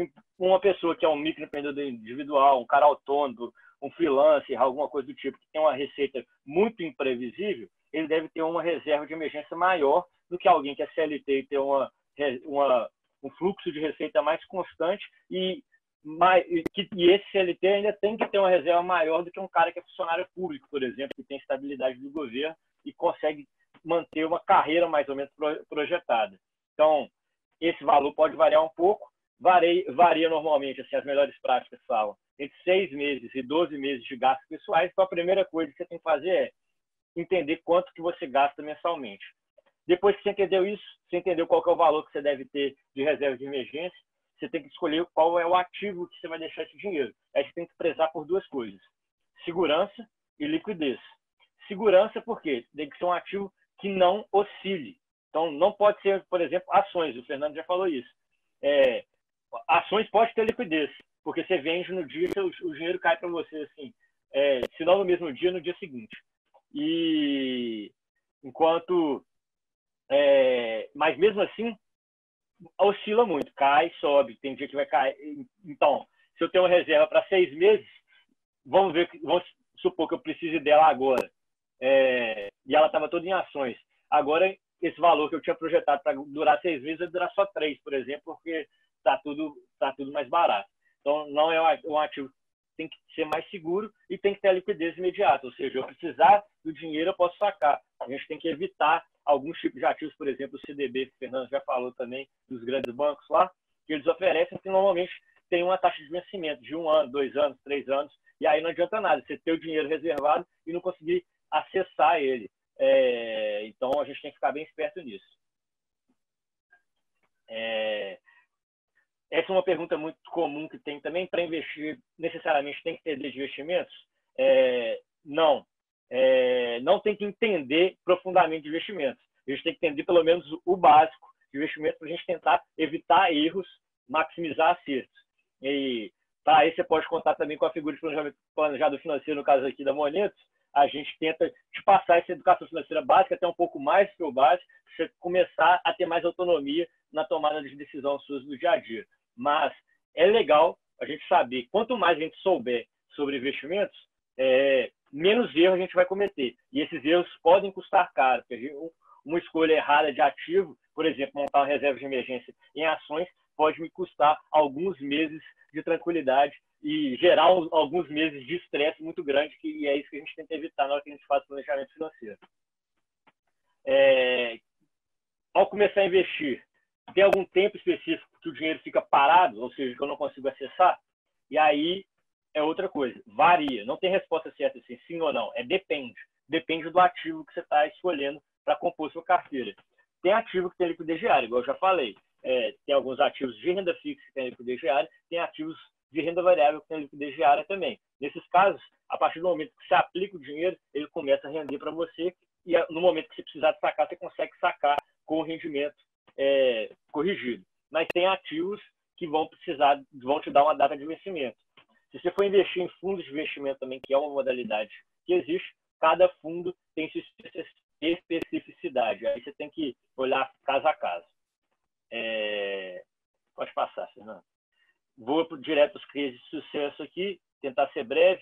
[SPEAKER 3] Uma pessoa que é um microempreendedor individual, um cara autônomo, um freelancer, alguma coisa do tipo, que tem uma receita muito imprevisível, ele deve ter uma reserva de emergência maior do que alguém que é C L T e tem uma, uma, um fluxo de receita mais constante e, mais, que, e esse C L T ainda tem que ter uma reserva maior do que um cara que é funcionário público, por exemplo, que tem estabilidade do governo e consegue manter uma carreira mais ou menos projetada. Então, esse valor pode variar um pouco, varia, varia normalmente, assim, as melhores práticas falam, entre seis meses e doze meses de gastos pessoais. Então, a primeira coisa que você tem que fazer é entender quanto que você gasta mensalmente. Depois que você entendeu isso, você entendeu qual que é o valor que você deve ter de reserva de emergência, você tem que escolher qual é o ativo que você vai deixar esse dinheiro. Aí você tem que prezar por duas coisas, segurança e liquidez. Segurança porque tem que ser um ativo que não oscile. Então, não pode ser, por exemplo, ações. O Fernando já falou isso. É, ações pode ter liquidez, porque você vende no dia, o dinheiro cai para você, assim, é, se não no mesmo dia, no dia seguinte. E enquanto, é, mas mesmo assim, oscila muito, cai, sobe, tem dia que vai cair. Então, se eu tenho uma reserva para seis meses, vamos ver, vamos supor que eu precise dela agora, é, e ela estava toda em ações. Agora, esse valor que eu tinha projetado para durar seis meses vai durar só três, por exemplo, porque está tudo, tá tudo mais barato. Então, não é um ativo, tem que ser mais seguro e tem que ter a liquidez imediata, ou seja, eu precisar do dinheiro, eu posso sacar. A gente tem que evitar alguns tipos de ativos, por exemplo, o C D B, que o Fernando já falou também, dos grandes bancos lá, que eles oferecem, que normalmente tem uma taxa de vencimento de um ano, dois anos, três anos, e aí não adianta nada você ter o dinheiro reservado e não conseguir acessar ele. É, então, a gente tem que ficar bem esperto nisso. É, essa é uma pergunta muito comum que tem também. Para investir, necessariamente tem que ter de investimentos? É, não. É, não tem que entender profundamente de investimentos. A gente tem que entender pelo menos o básico de investimento para a gente tentar evitar erros, maximizar acertos. E para isso você pode contar também com a figura de planejamento planejado financeiro, no caso aqui da Monetos. A gente tenta te passar essa educação financeira básica, até um pouco mais que o básico, para você começar a ter mais autonomia na tomada de decisão suas do dia a dia. Mas é legal a gente saber, quanto mais a gente souber sobre investimentos, é, menos erros a gente vai cometer. E esses erros podem custar caro. Porque uma escolha errada de ativo, por exemplo, montar uma reserva de emergência em ações, pode me custar alguns meses de tranquilidade e gerar alguns meses de estresse muito grande, que é isso que a gente tenta evitar na hora que a gente faz planejamento financeiro. É, ao começar a investir, tem algum tempo específico que o dinheiro fica parado, ou seja, que eu não consigo acessar, e aí é outra coisa, varia, não tem resposta certa assim, sim ou não, é depende, depende do ativo que você está escolhendo para compor sua carteira. Tem ativo que tem liquidez diária, igual eu já falei, é, tem alguns ativos de renda fixa que tem liquidez diária, tem ativos de renda variável que tem liquidez diária também. Nesses casos, a partir do momento que você aplica o dinheiro, ele começa a render para você e no momento que você precisar de sacar, você consegue sacar com o rendimento é, corrigido. Mas tem ativos que vão precisar, vão te dar uma data de vencimento. Se você for investir em fundos de investimento também, que é uma modalidade que existe, cada fundo tem sua especificidade. Aí você tem que olhar caso a caso. É... Pode passar, Fernando. vou direto para os cases de sucesso aqui, tentar ser breve.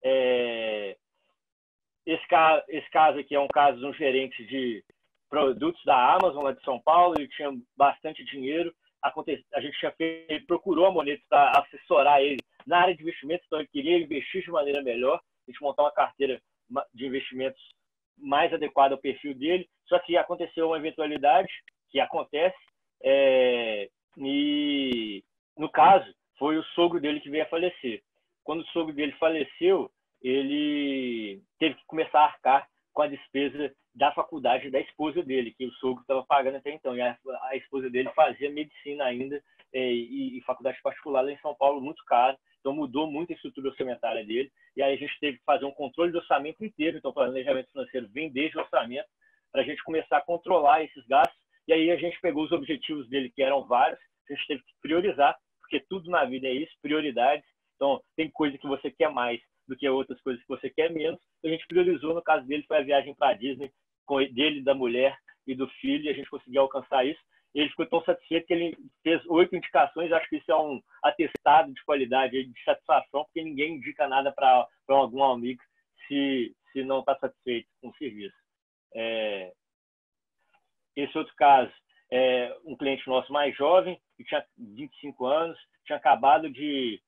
[SPEAKER 3] É, esse, caso, esse caso aqui é um caso de um gerente de produtos da Amazon, lá de São Paulo. Ele tinha bastante dinheiro. Aconte... A gente tinha feito, ele procurou a Monetos para assessorar ele na área de investimentos, então ele queria investir de maneira melhor, a gente montar uma carteira de investimentos mais adequada ao perfil dele. Só que aconteceu uma eventualidade, que acontece, é... e no caso, foi o sogro dele que veio a falecer. Quando o sogro dele faleceu, ele teve que começar a arcar com a despesa da faculdade da esposa dele, que o sogro estava pagando até então. E a, a esposa dele fazia medicina ainda, é, e, e faculdade particular lá em São Paulo, muito caro. Então mudou muito a estrutura orçamentária dele. E aí a gente teve que fazer um controle do orçamento inteiro. Então o planejamento financeiro vem desde o orçamento, para a gente começar a controlar esses gastos. E aí a gente pegou os objetivos dele, que eram vários, a gente teve que priorizar, porque tudo na vida é isso, prioridades. Então, tem coisa que você quer mais do que outras coisas que você quer menos. A gente priorizou, no caso dele, foi a viagem para a Disney, com dele, da mulher e do filho, e a gente conseguiu alcançar isso. E ele ficou tão satisfeito que ele fez oito indicações. Acho que isso é um atestado de qualidade, de satisfação, porque ninguém indica nada para algum amigo se, se não está satisfeito com o serviço. É... Esse outro caso é um cliente nosso mais jovem, que tinha vinte e cinco anos, tinha acabado de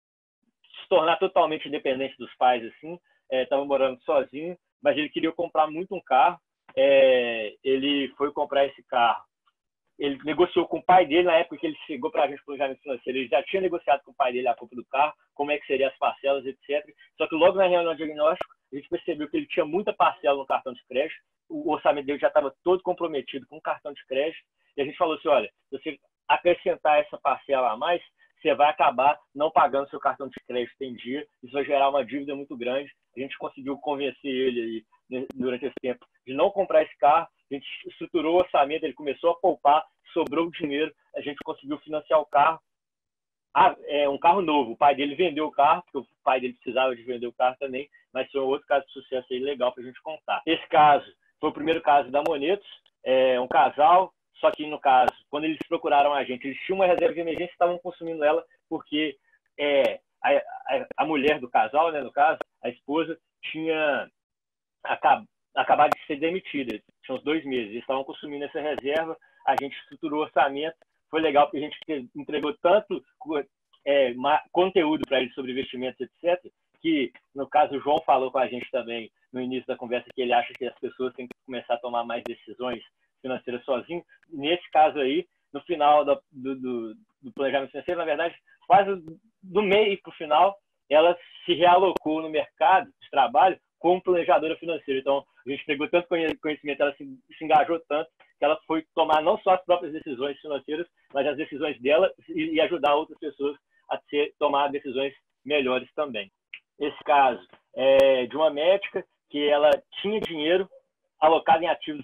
[SPEAKER 3] se tornar totalmente independente dos pais, assim, estava é, morando sozinho, mas ele queria comprar muito um carro. É, ele foi comprar esse carro. Ele negociou com o pai dele, na época que ele chegou para a gente planejamento financeiro, ele já tinha negociado com o pai dele a compra do carro, como é que seriam as parcelas, etcétera. Só que logo na reunião de diagnóstico, a gente percebeu que ele tinha muita parcela no cartão de crédito, o orçamento dele já estava todo comprometido com o cartão de crédito, e a gente falou assim, olha, se você acrescentar essa parcela a mais, você vai acabar não pagando seu cartão de crédito em dia, isso vai gerar uma dívida muito grande. A gente conseguiu convencer ele aí, né, durante esse tempo de não comprar esse carro, a gente estruturou o orçamento, ele começou a poupar, sobrou o dinheiro, a gente conseguiu financiar o carro, ah, é um carro novo. O pai dele vendeu o carro, porque o pai dele precisava de vender o carro também, mas foi um outro caso de sucesso aí legal para a gente contar. Esse caso foi o primeiro caso da Monetos, é um casal, só que no caso, quando eles procuraram a gente, eles tinham uma reserva de emergência e estavam consumindo ela porque é, a, a, a mulher do casal, né, no caso, a esposa, tinha acab, acabado de ser demitida, tinha uns dois meses, eles estavam consumindo essa reserva, a gente estruturou o orçamento, foi legal porque a gente entregou tanto é, conteúdo para eles sobre investimentos, etcétera, que, no caso, o João falou com a gente também no início da conversa que ele acha que as pessoas têm que começar a tomar mais decisões financeiras sozinho. Nesse caso aí, no final do, do, do planejamento financeiro, na verdade, quase do meio para o final, ela se realocou no mercado de trabalho como planejadora financeira. Então, a gente pegou tanto conhecimento, ela se, se engajou tanto, que ela foi tomar não só as próprias decisões financeiras, mas as decisões dela e, e ajudar outras pessoas a ser, tomar decisões melhores também. Esse caso é de uma médica que ela tinha dinheiro alocado em ativos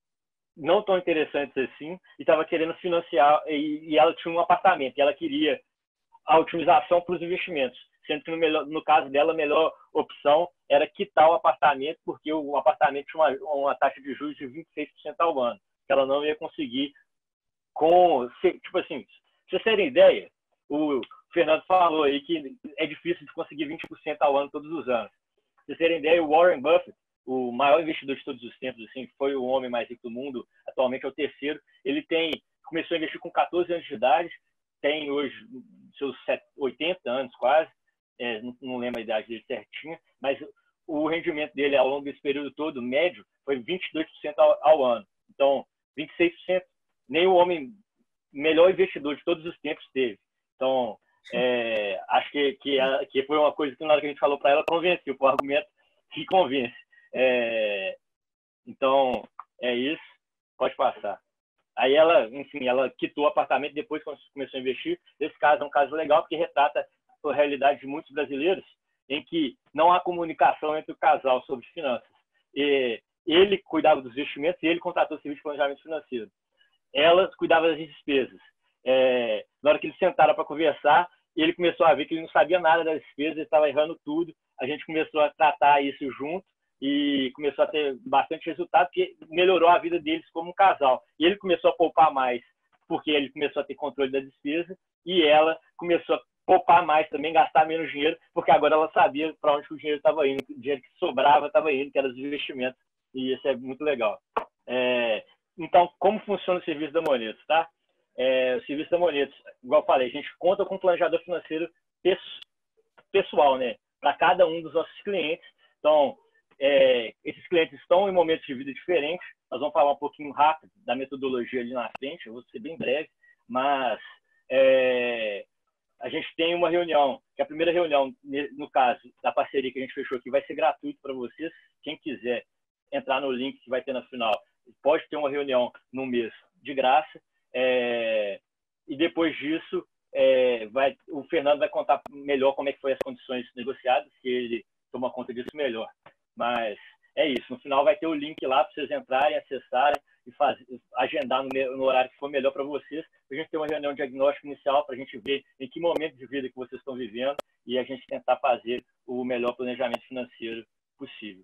[SPEAKER 3] não tão interessantes assim, e estava querendo financiar, e, e ela tinha um apartamento, e ela queria a otimização para os investimentos, sendo que no, melhor, no caso dela, a melhor opção era quitar o apartamento, porque o apartamento tinha uma, uma taxa de juros de vinte e seis por cento ao ano, que ela não ia conseguir com... Tipo assim, pra vocês terem ideia, o Fernando falou aí que é difícil de conseguir vinte por cento ao ano todos os anos. Pra vocês terem ideia, o Warren Buffett, o maior investidor de todos os tempos, assim, foi o homem mais rico do mundo, atualmente é o terceiro. Ele tem, começou a investir com catorze anos de idade, tem hoje seus oitenta anos quase, é, não, não lembro a idade dele certinha, mas o rendimento dele ao longo desse período todo, médio, foi vinte e dois por cento ao, ao ano. Então, vinte e seis por cento, nem o homem melhor investidor de todos os tempos teve. Então, é, acho que, que, que foi uma coisa que na hora que a gente falou para ela, convenceu, o argumento que convence. É, então, é isso. Pode passar. Aí ela, enfim, ela quitou o apartamento depois que começou a investir. Esse caso é um caso legal porque retrata a realidade de muitos brasileiros em que não há comunicação entre o casal sobre finanças. E ele cuidava dos investimentos e ele contratou o serviço de planejamento financeiro. Ela cuidava das despesas. É, na hora que eles sentaram para conversar, ele começou a ver que ele não sabia nada das despesas, ele estava errando tudo. A gente começou a tratar isso junto e começou a ter bastante resultado, porque melhorou a vida deles como um casal. E ele começou a poupar mais, porque ele começou a ter controle da despesa e ela começou a poupar mais também, gastar menos dinheiro, porque agora ela sabia para onde o dinheiro estava indo, o dinheiro que sobrava estava indo, que era os investimentos, e isso é muito legal. É, então, como funciona o serviço da Monetos, tá? É, o serviço da Monetos, igual eu falei, a gente conta com um planejador financeiro pessoal, né? Para cada um dos nossos clientes. Então, é, esses clientes estão em momentos de vida diferentes. Nós vamos falar um pouquinho rápido da metodologia ali na frente, eu vou ser bem breve, mas é, a gente tem uma reunião, que a primeira reunião, no caso da parceria que a gente fechou aqui, vai ser gratuito para vocês. Quem quiser entrar no link que vai ter na final, pode ter uma reunião no mês de graça. É, e depois disso, é, vai, o Fernando vai contar melhor como é que foi as condições negociadas, que ele toma conta disso melhor. Mas é isso, no final vai ter o link lá para vocês entrarem, acessarem e fazer, agendar no, no horário que for melhor para vocês. A gente tem uma reunião de diagnóstico inicial para a gente ver em que momento de vida que vocês estão vivendo e a gente tentar fazer o melhor planejamento financeiro possível.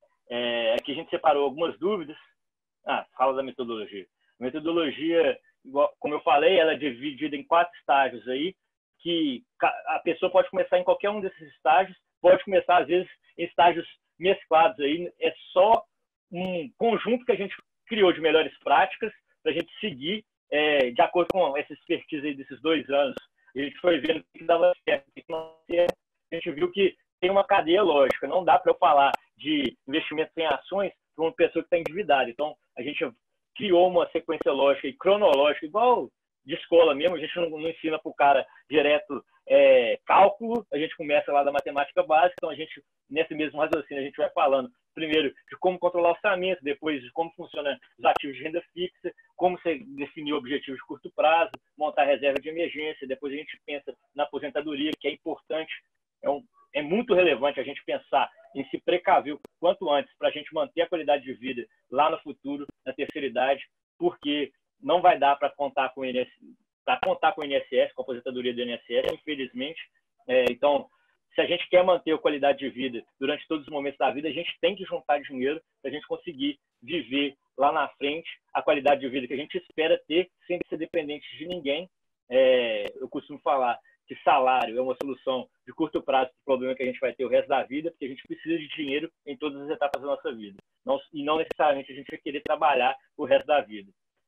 [SPEAKER 3] É, aqui a gente separou algumas dúvidas. Ah, fala da metodologia. A metodologia, como eu falei, ela é dividida em quatro estágios aí, que a pessoa pode começar em qualquer um desses estágios, pode começar, às vezes, em estágios mesclados aí. É só um conjunto que a gente criou de melhores práticas para a gente seguir é, de acordo com essa expertise aí desses dois anos. A gente foi vendo o que dava certo, o que não dava certo. A gente viu que tem uma cadeia lógica. Não dá para eu falar de investimentos em ações para uma pessoa que está endividada. Então, a gente criou uma sequência lógica e cronológica, igual de escola mesmo. A gente não, não ensina para o cara direto é, cálculo, a gente começa lá da matemática básica. Então, a gente, nesse mesmo raciocínio, a gente vai falando primeiro de como controlar o orçamento, depois de como funcionam os ativos de renda fixa, como você definir objetivos de curto prazo, montar reserva de emergência. Depois a gente pensa na aposentadoria, que é importante, é, um, é muito relevante a gente pensar em se precaver o quanto antes para a gente manter a qualidade de vida lá no futuro, na terceira idade, porque não vai dar para contar com o I N S S, para contar com o I N S S, com a aposentadoria do I N S S, infelizmente. É, então, se a gente quer manter a qualidade de vida durante todos os momentos da vida, a gente tem que juntar dinheiro para a gente conseguir viver lá na frente a qualidade de vida que a gente espera ter, sem ser dependente de ninguém. É, eu costumo falar que salário é uma solução de curto prazo para o problema que a gente vai ter o resto da vida, porque a gente precisa de dinheiro em todas as etapas da nossa vida. Não, e não necessariamente a gente vai querer trabalhar o resto da vida.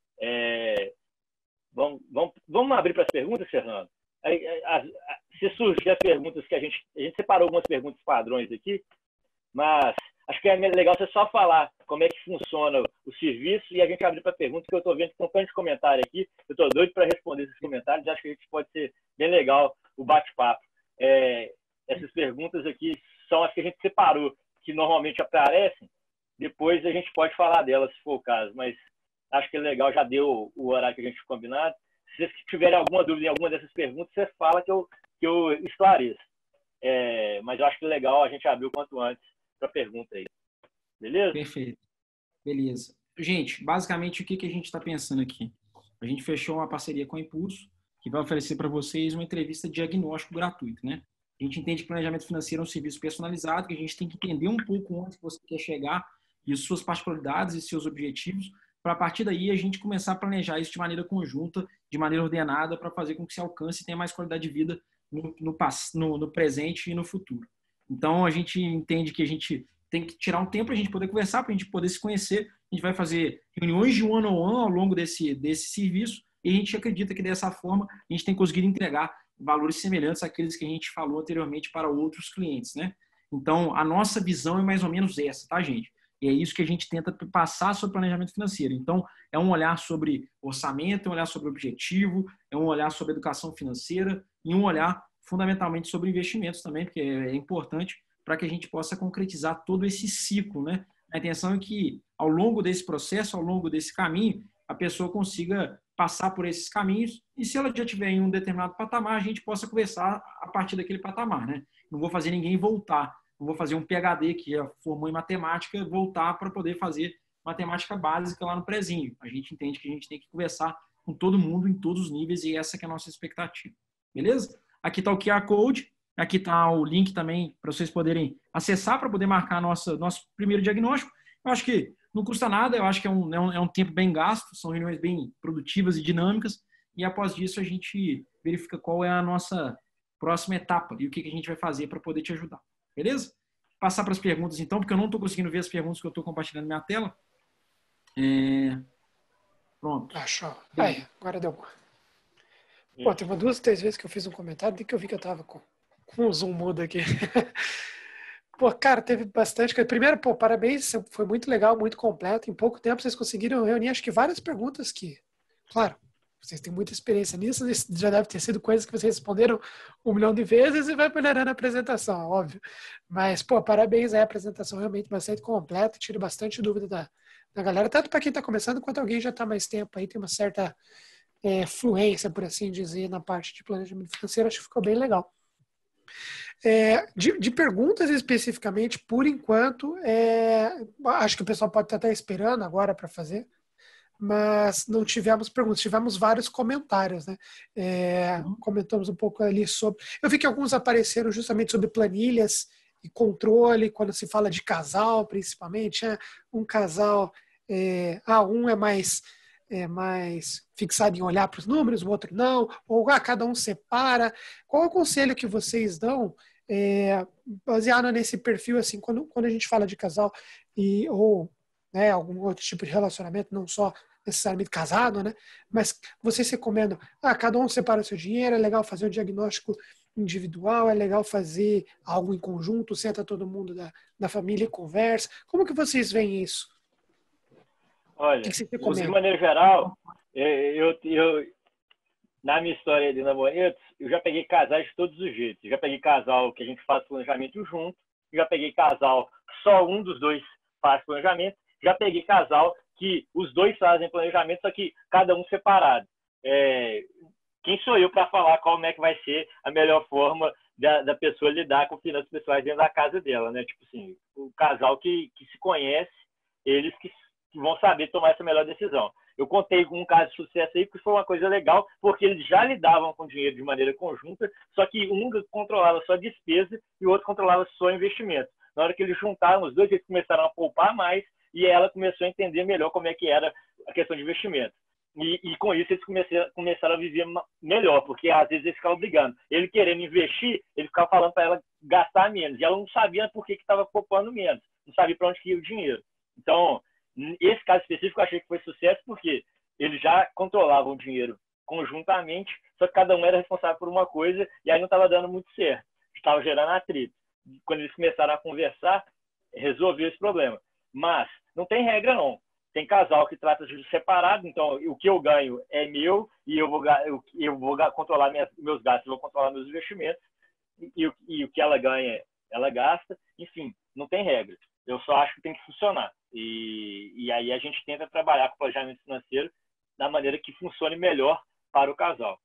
[SPEAKER 3] É, vamos, vamos, vamos abrir para as perguntas, Fernando? Se surgir as perguntas que a gente... A gente separou algumas perguntas padrões aqui, mas acho que é legal você só falar como é que funciona o serviço e a gente abrir para perguntas, que eu estou vendo que tem um tanto de comentário aqui. Eu estou doido para responder esses comentários. Acho que a gente pode ser bem legal o bate-papo. É, essas perguntas aqui são as que a gente separou, que normalmente aparecem. Depois a gente pode falar delas, se for o caso. Mas acho que é legal, já deu o horário que a gente combinado. Se vocês tiverem alguma dúvida em alguma dessas perguntas, vocês falam que eu, que eu esclareço. É, mas eu acho que é legal a gente abrir o quanto antes para a pergunta aí. Beleza?
[SPEAKER 2] Perfeito. Beleza. Gente, basicamente, o que, que a gente está pensando aqui? A gente fechou uma parceria com a Impulso, que vai oferecer para vocês uma entrevista de diagnóstico gratuito, né? A gente entende que planejamento financeiro é um serviço personalizado, que a gente tem que entender um pouco onde você quer chegar e suas particularidades e seus objetivos, para a partir daí a gente começar a planejar isso de maneira conjunta, de maneira ordenada, para fazer com que você alcance e tenha mais qualidade de vida no, no, no, no presente e no futuro. Então, a gente entende que a gente tem que tirar um tempo para a gente poder conversar, para a gente poder se conhecer. A gente vai fazer reuniões de one-on-one ao longo desse, desse serviço e a gente acredita que dessa forma a gente tem conseguido entregar valores semelhantes àqueles que a gente falou anteriormente para outros clientes, né? Então, a nossa visão é mais ou menos essa, tá, gente? E é isso que a gente tenta passar sobre planejamento financeiro. Então, é um olhar sobre orçamento, é um olhar sobre objetivo, é um olhar sobre educação financeira e um olhar fundamentalmente sobre investimentos também, porque é importante para que a gente possa concretizar todo esse ciclo, né? A intenção é que, ao longo desse processo, ao longo desse caminho, a pessoa consiga passar por esses caminhos e, se ela já estiver em um determinado patamar, a gente possa conversar a partir daquele patamar, né? Não vou fazer ninguém voltar. Não vou fazer um P H D que já formou em matemática, voltar para poder fazer matemática básica lá no prezinho. A gente entende que a gente tem que conversar com todo mundo em todos os níveis e essa que é a nossa expectativa. Beleza? Aqui está o Q R Code, aqui está o link também para vocês poderem acessar para poder marcar nossa, nosso primeiro diagnóstico. Eu acho que não custa nada, eu acho que é um, é um, é um tempo bem gasto, são reuniões bem produtivas e dinâmicas, e após disso a gente verifica qual é a nossa próxima etapa e o que, que a gente vai fazer para poder te ajudar. Beleza? Passar para as perguntas então, porque eu não estou conseguindo ver as perguntas que eu estou compartilhando na minha tela. É... Pronto.
[SPEAKER 1] Achou. Aí, agora deu. Pô, tem uma duas, três vezes que eu fiz um comentário de que eu vi que eu tava com, com um zoom mudo aqui. Pô, cara, teve bastante coisa. Primeiro, pô, parabéns, foi muito legal, muito completo. Em pouco tempo vocês conseguiram reunir, acho que várias perguntas que, claro, vocês têm muita experiência nisso, já deve ter sido coisas que vocês responderam um milhão de vezes e vai melhorando a apresentação, óbvio. Mas, pô, parabéns, aí, a apresentação realmente bastante completa, tira bastante dúvida da, da galera, tanto para quem está começando quanto alguém já está mais tempo aí, tem uma certa é, fluência, por assim dizer, na parte de planejamento financeiro, acho que ficou bem legal. É, de, de perguntas especificamente, por enquanto, é, acho que o pessoal pode estar até esperando agora para fazer, mas não tivemos perguntas, tivemos vários comentários, né? É, uhum. Comentamos um pouco ali sobre... Eu vi que alguns apareceram justamente sobre planilhas e controle, quando se fala de casal, principalmente, né? Um casal, é, ah, um é mais... É mais fixado em olhar para os números, o outro não, ou ah, cada um separa. Qual é o conselho que vocês dão é, baseado nesse perfil, assim, quando, quando a gente fala de casal e, ou né, algum outro tipo de relacionamento, não só necessariamente casado, né, mas vocês recomendam, ah, cada um separa o seu dinheiro, é legal fazer um diagnóstico individual, é legal fazer algo em conjunto, senta todo mundo da, da família e conversa. Como que vocês veem isso?
[SPEAKER 3] Olha, de maneira geral, eu, eu, na minha história de namorados, eu já peguei casais de todos os jeitos. Eu já peguei casal que a gente faz planejamento junto, já peguei casal que só um dos dois faz planejamento, já peguei casal que os dois fazem planejamento, só que cada um separado. É, quem sou eu para falar como é que vai ser a melhor forma da, da pessoa lidar com finanças pessoais dentro da casa dela, né? Tipo assim, o casal que, que se conhece, eles que que vão saber tomar essa melhor decisão. Eu contei com um caso de sucesso aí, porque foi uma coisa legal, porque eles já lidavam com dinheiro de maneira conjunta, só que um controlava só despesa e o outro controlava só investimento. Na hora que eles juntaram, os dois eles começaram a poupar mais e ela começou a entender melhor como é que era a questão de investimento. E, e com isso eles começaram, começaram a viver melhor, porque às vezes eles ficavam brigando. Ele querendo investir, ele ficava falando para ela gastar menos, e ela não sabia por que estava poupando menos, não sabia para onde que ia o dinheiro. Então, esse caso específico eu achei que foi sucesso porque eles já controlavam o dinheiro conjuntamente, só que cada um era responsável por uma coisa e aí não estava dando muito certo, estava gerando atrito. Quando eles começaram a conversar, resolveu esse problema. Mas não tem regra não. Tem casal que trata de separado, então o que eu ganho é meu e eu vou, eu, eu vou controlar minhas, meus gastos, eu vou controlar meus investimentos e, e, e o que ela ganha, ela gasta. Enfim, não tem regra. Eu só acho que tem que funcionar. E, e aí a gente tenta trabalhar com o planejamento financeiro da maneira que funcione melhor para o casal.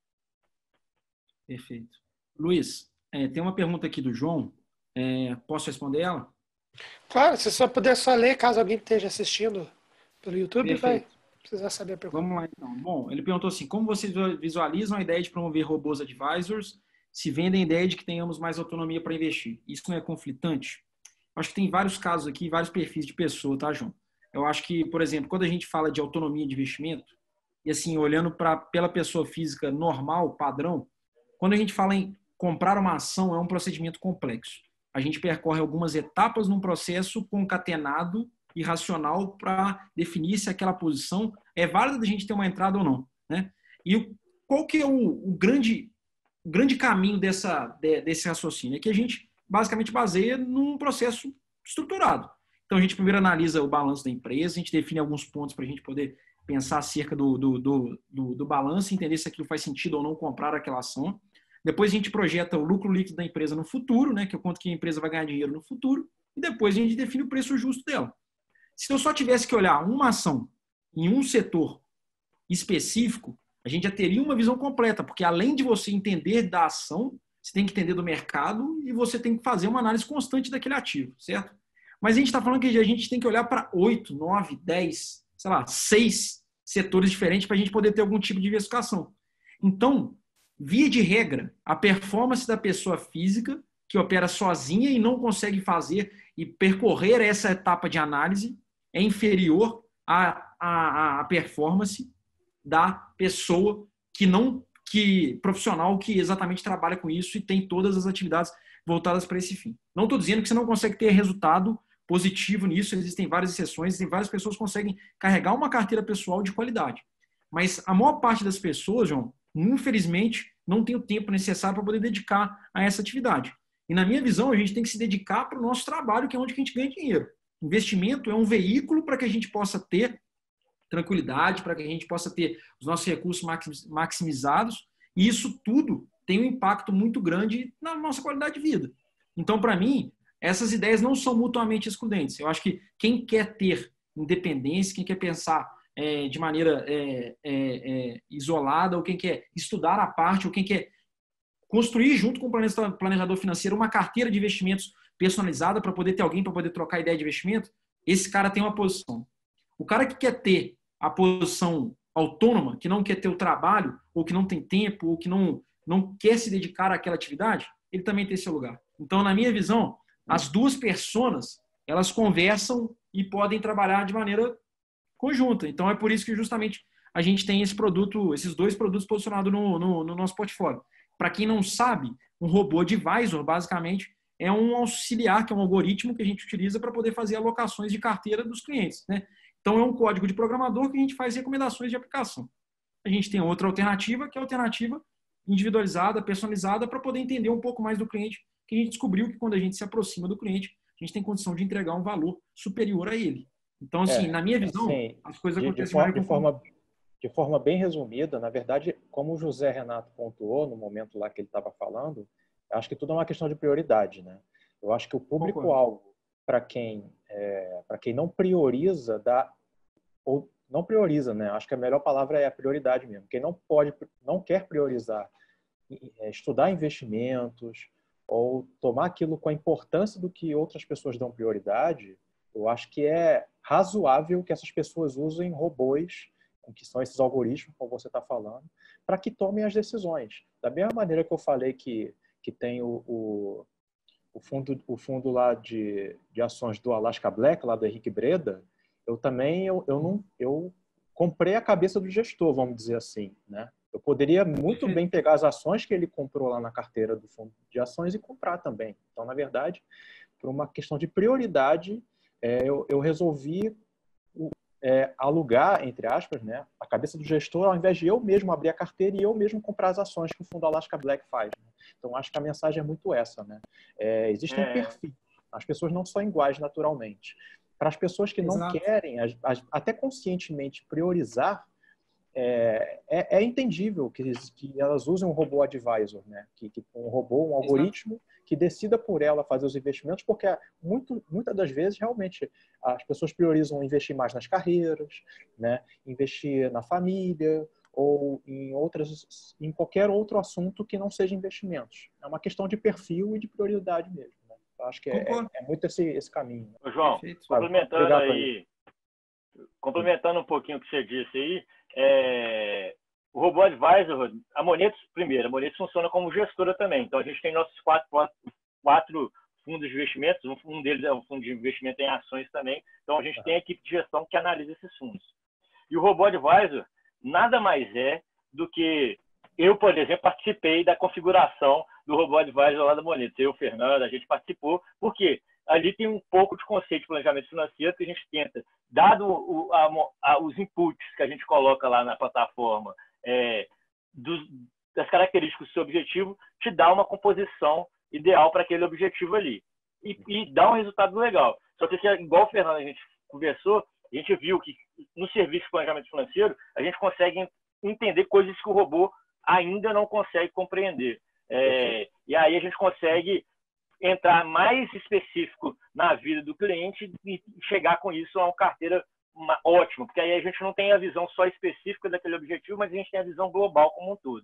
[SPEAKER 2] Perfeito. Luiz, é, tem uma pergunta aqui do João. É, posso responder ela?
[SPEAKER 1] Claro, se só puder só ler, caso alguém esteja assistindo pelo YouTube, Perfeito. Vai precisar saber a pergunta.
[SPEAKER 2] Vamos lá, então. Bom, ele perguntou assim, como vocês visualizam a ideia de promover robôs advisors se vendem a ideia de que tenhamos mais autonomia para investir? Isso não é conflitante? Acho que tem vários casos aqui, vários perfis de pessoa, tá, João? Eu acho que, por exemplo, quando a gente fala de autonomia de investimento, e assim, olhando pra, pela pessoa física normal, padrão, quando a gente fala em comprar uma ação, é um procedimento complexo. A gente percorre algumas etapas num processo concatenado e racional para definir se aquela posição é válida da gente ter uma entrada ou não, né? E qual que é o, o, grande, o grande caminho dessa, de, desse raciocínio? É que a gente basicamente baseia num processo estruturado. Então, a gente primeiro analisa o balanço da empresa, a gente define alguns pontos para a gente poder pensar acerca do, do, do, do, do balanço, entender se aquilo faz sentido ou não comprar aquela ação. Depois, a gente projeta o lucro líquido da empresa no futuro, né, que é o quanto que a empresa vai ganhar dinheiro no futuro, e depois a gente define o preço justo dela. Se eu só tivesse que olhar uma ação em um setor específico, a gente já teria uma visão completa, porque além de você entender da ação, você tem que entender do mercado e você tem que fazer uma análise constante daquele ativo, certo? Mas a gente está falando que a gente tem que olhar para oito, nove, dez, sei lá, seis setores diferentes para a gente poder ter algum tipo de diversificação. Então, via de regra, a performance da pessoa física que opera sozinha e não consegue fazer e percorrer essa etapa de análise, é inferior à, à, à performance da pessoa que não, que profissional que exatamente trabalha com isso e tem todas as atividades voltadas para esse fim. Não estou dizendo que você não consegue ter resultado positivo nisso, existem várias exceções, existem várias pessoas que conseguem carregar uma carteira pessoal de qualidade. Mas a maior parte das pessoas, João, infelizmente, não tem o tempo necessário para poder dedicar a essa atividade. E na minha visão, a gente tem que se dedicar para o nosso trabalho, que é onde a gente ganha dinheiro. Investimento é um veículo para que a gente possa ter tranquilidade, para que a gente possa ter os nossos recursos maximizados, e isso tudo tem um impacto muito grande na nossa qualidade de vida. Então, para mim, essas ideias não são mutuamente excludentes. Eu acho que quem quer ter independência, quem quer pensar é, de maneira é, é, é, isolada, ou quem quer estudar à parte, ou quem quer construir junto com o planejador financeiro uma carteira de investimentos personalizada para poder ter alguém para poder trocar ideia de investimento, esse cara tem uma posição. O cara que quer ter a posição autônoma, que não quer ter o trabalho, ou que não tem tempo, ou que não, não quer se dedicar àquela atividade, ele também tem seu lugar. Então, na minha visão, as duas personas, elas conversam e podem trabalhar de maneira conjunta. Então, é por isso que justamente a gente tem esse produto, esses dois produtos posicionados no, no, no nosso portfólio. Para quem não sabe, um robô advisor, basicamente, é um auxiliar, que é um algoritmo que a gente utiliza para poder fazer alocações de carteira dos clientes, né? Então, é um código de programador que a gente faz recomendações de aplicação. A gente tem outra alternativa, que é a alternativa individualizada, personalizada, para poder entender um pouco mais do cliente, que a gente descobriu que quando a gente se aproxima do cliente, a gente tem condição de entregar um valor superior a ele. Então, assim, é, na minha visão, assim, as coisas
[SPEAKER 4] de,
[SPEAKER 2] acontecem
[SPEAKER 4] de,
[SPEAKER 2] mais
[SPEAKER 4] de forma De forma bem resumida, na verdade, como o José Renato pontuou no momento lá que ele estava falando, acho que tudo é uma questão de prioridade, né? Eu acho que o público-alvo, para quem, é, para quem não prioriza, dá, ou não prioriza, né? Acho que a melhor palavra é a prioridade mesmo. Quem não pode, não quer priorizar, estudar investimentos ou tomar aquilo com a importância do que outras pessoas dão prioridade, eu acho que é razoável que essas pessoas usem robôs, que são esses algoritmos, como você está falando, para que tomem as decisões. Da mesma maneira que eu falei que, que tem o, o, o, fundo, o fundo lá de, de ações do Alaska Black, lá do Henrique Breda, eu também eu, eu não, eu comprei a cabeça do gestor, vamos dizer assim, né? Eu poderia muito bem pegar as ações que ele comprou lá na carteira do fundo de ações e comprar também. Então, na verdade, por uma questão de prioridade, é, eu, eu resolvi É, alugar, entre aspas, né, a cabeça do gestor, ao invés de eu mesmo abrir a carteira e eu mesmo comprar as ações que o fundo Alaska Black faz. Né? Então, acho que a mensagem é muito essa. Né? É, existem é. perfis. As pessoas não são iguais naturalmente. Para as pessoas que Exato. não querem, as, as, até conscientemente, priorizar, é, é, é entendível que, que elas usem um robô advisor, né? que, que um robô, um algoritmo, Exato. que decida por ela fazer os investimentos, porque muito, muitas das vezes, realmente, as pessoas priorizam investir mais nas carreiras, né? Investir na família ou em, outras, em qualquer outro assunto que não seja investimentos. É uma questão de perfil e de prioridade mesmo. Né? Eu acho que é, é muito esse, esse caminho.
[SPEAKER 3] Ô, João, Perfeito. complementando Obrigado, aí, aí, complementando um pouquinho o que você disse aí, é... o robô advisor, a Monetos, primeiro, a Monetos funciona como gestora também. Então, a gente tem nossos quatro, quatro fundos de investimentos. Um deles é um fundo de investimento em ações também. Então, a gente tem a equipe de gestão que analisa esses fundos. E o robô advisor nada mais é do que... Eu, por exemplo, participei da configuração do robô advisor lá da Monetos. Eu, o Fernando, a gente participou. Por quê? Ali tem um pouco de conceito de planejamento financeiro que a gente tenta, dado o, a, a, os inputs que a gente coloca lá na plataforma, É, dos, das características do seu objetivo, te dá uma composição ideal para aquele objetivo ali. E, e dá um resultado legal. Só que, igual o Fernando, a gente conversou, a gente viu que no serviço de planejamento financeiro, a gente consegue entender coisas que o robô ainda não consegue compreender. É, e aí a gente consegue entrar mais específico na vida do cliente e chegar com isso a uma carteira Uma, ótimo, porque aí a gente não tem a visão só específica daquele objetivo, mas a gente tem a visão global como um todo.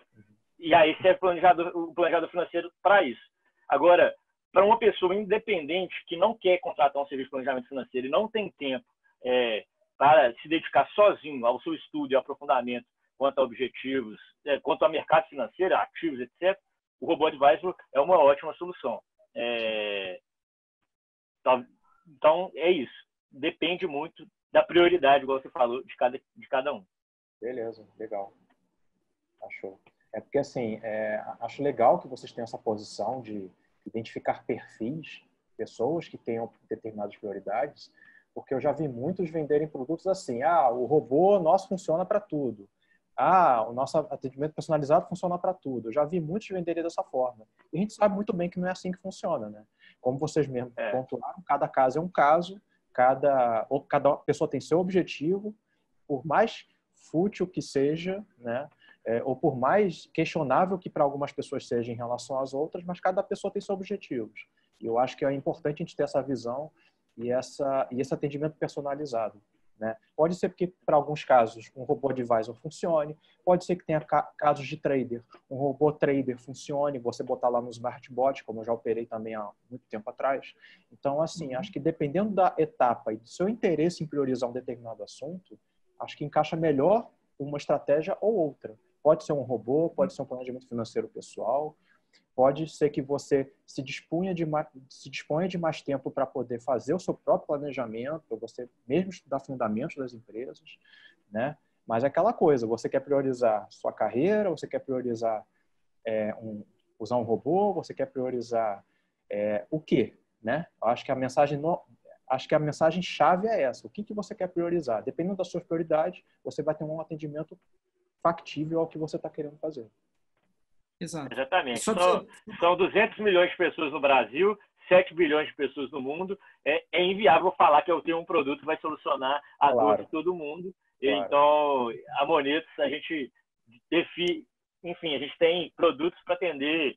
[SPEAKER 3] E aí serve o planejador, o planejador financeiro para isso. Agora, para uma pessoa independente que não quer contratar um serviço de planejamento financeiro e não tem tempo é, para se dedicar sozinho ao seu estudo e aprofundamento quanto a objetivos, é, quanto a mercado financeiro, ativos, etcétera, o robô advisor é uma ótima solução. É, então, é isso. depende muito da prioridade, igual você falou, de cada, de cada um.
[SPEAKER 4] Beleza, legal. Achou. É porque, assim, é, acho legal que vocês tenham essa posição de identificar perfis, pessoas que tenham determinadas prioridades, porque eu já vi muitos venderem produtos assim, ah, o robô nosso funciona para tudo. Ah, o nosso atendimento personalizado funciona para tudo. Eu já vi muitos venderem dessa forma. E a gente sabe muito bem que não é assim que funciona, né? Como vocês mesmos
[SPEAKER 3] É.
[SPEAKER 4] pontuaram, cada caso é um caso, cada, ou cada pessoa tem seu objetivo, por mais fútil que seja, né? É, ou por mais questionável que para algumas pessoas seja em relação às outras, mas cada pessoa tem seus objetivos. E eu acho que é importante a gente ter essa visão e, essa, e esse atendimento personalizado, né? Pode ser que, para alguns casos, um robô advisor funcione, pode ser que tenha ca casos de trader, um robô trader funcione, você botar lá no smartbot, como eu já operei também há muito tempo atrás. Então, assim, acho que dependendo da etapa e do seu interesse em priorizar um determinado assunto, acho que encaixa melhor uma estratégia ou outra. Pode ser um robô, pode ser um planejamento financeiro pessoal, pode ser que você se disponha de mais, se disponha de mais tempo para poder fazer o seu próprio planejamento, você mesmo estudar fundamentos das empresas, né? Mas é aquela coisa, você quer priorizar sua carreira, você quer priorizar é, um, usar um robô, você quer priorizar é, o quê, né? Eu acho que a mensagem no, acho que a mensagem chave é essa. O que que você quer priorizar? Dependendo das suas prioridades, você vai ter um atendimento factível ao que você está querendo fazer.
[SPEAKER 2] Exato.
[SPEAKER 3] Exatamente.
[SPEAKER 2] Só
[SPEAKER 3] São,
[SPEAKER 2] você...
[SPEAKER 3] são duzentos milhões de pessoas no Brasil, sete bilhões de pessoas no mundo. É, é inviável falar que eu tenho um produto que vai solucionar a
[SPEAKER 4] Claro.
[SPEAKER 3] dor de todo mundo.
[SPEAKER 4] Claro.
[SPEAKER 3] Então, a Monetos, a gente defi... enfim, a gente tem produtos para atender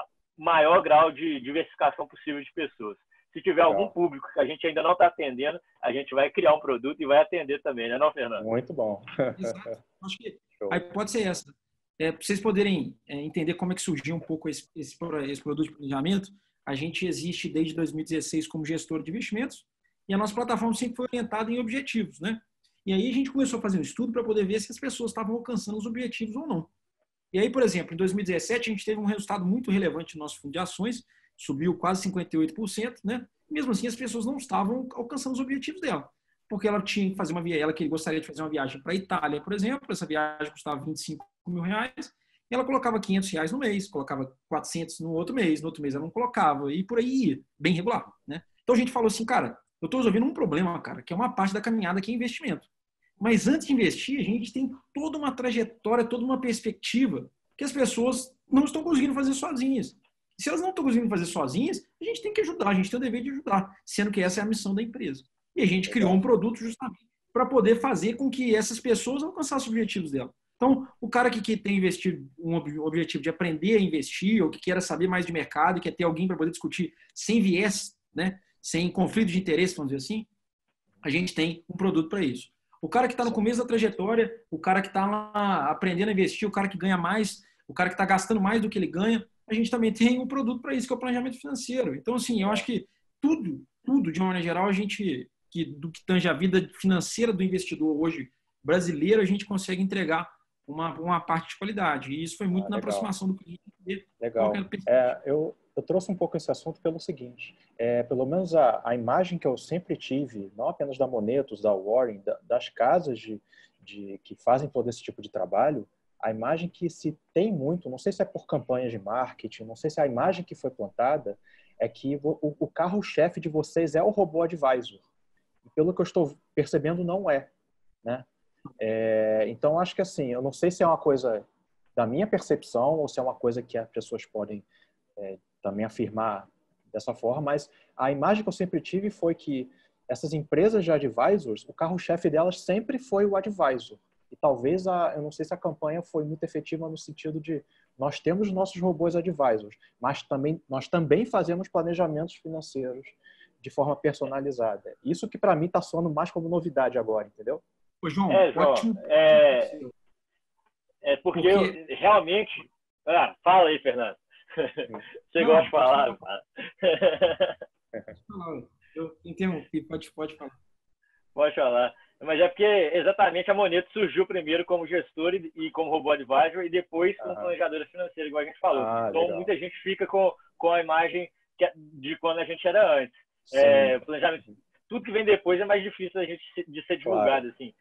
[SPEAKER 3] o maior grau de diversificação possível de pessoas. Se tiver
[SPEAKER 4] Legal.
[SPEAKER 3] algum público que a gente ainda não está atendendo, a gente vai criar um produto e vai atender também, né, não, Fernando?
[SPEAKER 4] Muito bom.
[SPEAKER 2] Exato. Acho que
[SPEAKER 4] Show.
[SPEAKER 2] aí pode ser essa. É, para vocês poderem é, entender como é que surgiu um pouco esse, esse, esse produto de planejamento, a gente existe desde dois mil e dezesseis como gestor de investimentos e a nossa plataforma sempre foi orientada em objetivos, né? E aí a gente começou a fazer um estudo para poder ver se as pessoas estavam alcançando os objetivos ou não. E aí, por exemplo, em dois mil e dezessete a gente teve um resultado muito relevante no nosso fundo de ações, subiu quase cinquenta e oito por cento, né? Mesmo assim, as pessoas não estavam alcançando os objetivos dela, porque ela tinha que fazer uma viagem, ela que gostaria de fazer uma viagem para a Itália, por exemplo, essa viagem custava vinte e cinco mil reais, e ela colocava quinhentos reais no mês, colocava quatrocentos no outro mês, no outro mês ela não colocava, e por aí ia, bem regular, né? Então a gente falou assim, cara, eu estou resolvendo um problema, cara, que é uma parte da caminhada que é investimento. Mas antes de investir, a gente tem toda uma trajetória, toda uma perspectiva que as pessoas não estão conseguindo fazer sozinhas. E se elas não estão conseguindo fazer sozinhas, a gente tem que ajudar, a gente tem o dever de ajudar, sendo que essa é a missão da empresa. E a gente criou um produto justamente para poder fazer com que essas pessoas alcançassem os objetivos dela. Então, o cara que, que tem investido um objetivo de aprender a investir, ou que queira saber mais de mercado, quer ter alguém para poder discutir sem viés, né, sem conflito de interesse, vamos dizer assim, a gente tem um produto para isso. O cara que está no começo da trajetória, o cara que está lá aprendendo a investir, o cara que ganha mais, o cara que está gastando mais do que ele ganha, a gente também tem um produto para isso, que é o planejamento financeiro. Então, assim, eu acho que tudo, tudo, de uma maneira geral, a gente, que, do que tange a vida financeira do investidor hoje brasileiro, a gente consegue entregar uma, uma parte de qualidade. E isso foi muito ah, na aproximação do cliente.
[SPEAKER 4] Legal. É, eu, eu trouxe um pouco esse assunto pelo seguinte, é, pelo menos a, a imagem que eu sempre tive, não apenas da Monetos, da Warren, da, das casas de, de, que fazem todo esse tipo de trabalho, a imagem que se tem muito, não sei se é por campanhas de marketing, não sei se a imagem que foi plantada é que o, o carro-chefe de vocês é o robô advisor. E pelo que eu estou percebendo, não é, né? É, então, acho que assim, eu não sei se é uma coisa da minha percepção ou se é uma coisa que as pessoas podem é, também afirmar dessa forma, mas a imagem que eu sempre tive foi que essas empresas de advisors, o carro-chefe delas sempre foi o advisor. E talvez, a, eu não sei se a campanha foi muito efetiva no sentido de nós temos nossos robôs advisors, mas também, nós também fazemos planejamentos financeiros de forma personalizada. Isso que para mim está soando mais como novidade agora, entendeu?
[SPEAKER 2] Ô, João,
[SPEAKER 3] é, João,
[SPEAKER 2] ótimo.
[SPEAKER 3] É, é porque,
[SPEAKER 2] porque...
[SPEAKER 3] Eu, realmente... Ah, fala aí, Fernando. Você não, gosta de falar? Falar.
[SPEAKER 2] Eu interrompi, pode, pode falar.
[SPEAKER 3] Pode falar. Mas é porque exatamente a Moneto surgiu primeiro como gestor e, e como robô advisor e depois como ah. planejadora financeira, igual a gente falou. Ah, então, legal. Muita gente fica com, com a imagem que, de quando a gente era antes. É, planejamento, tudo que vem depois é mais difícil da gente de ser divulgado, claro. assim.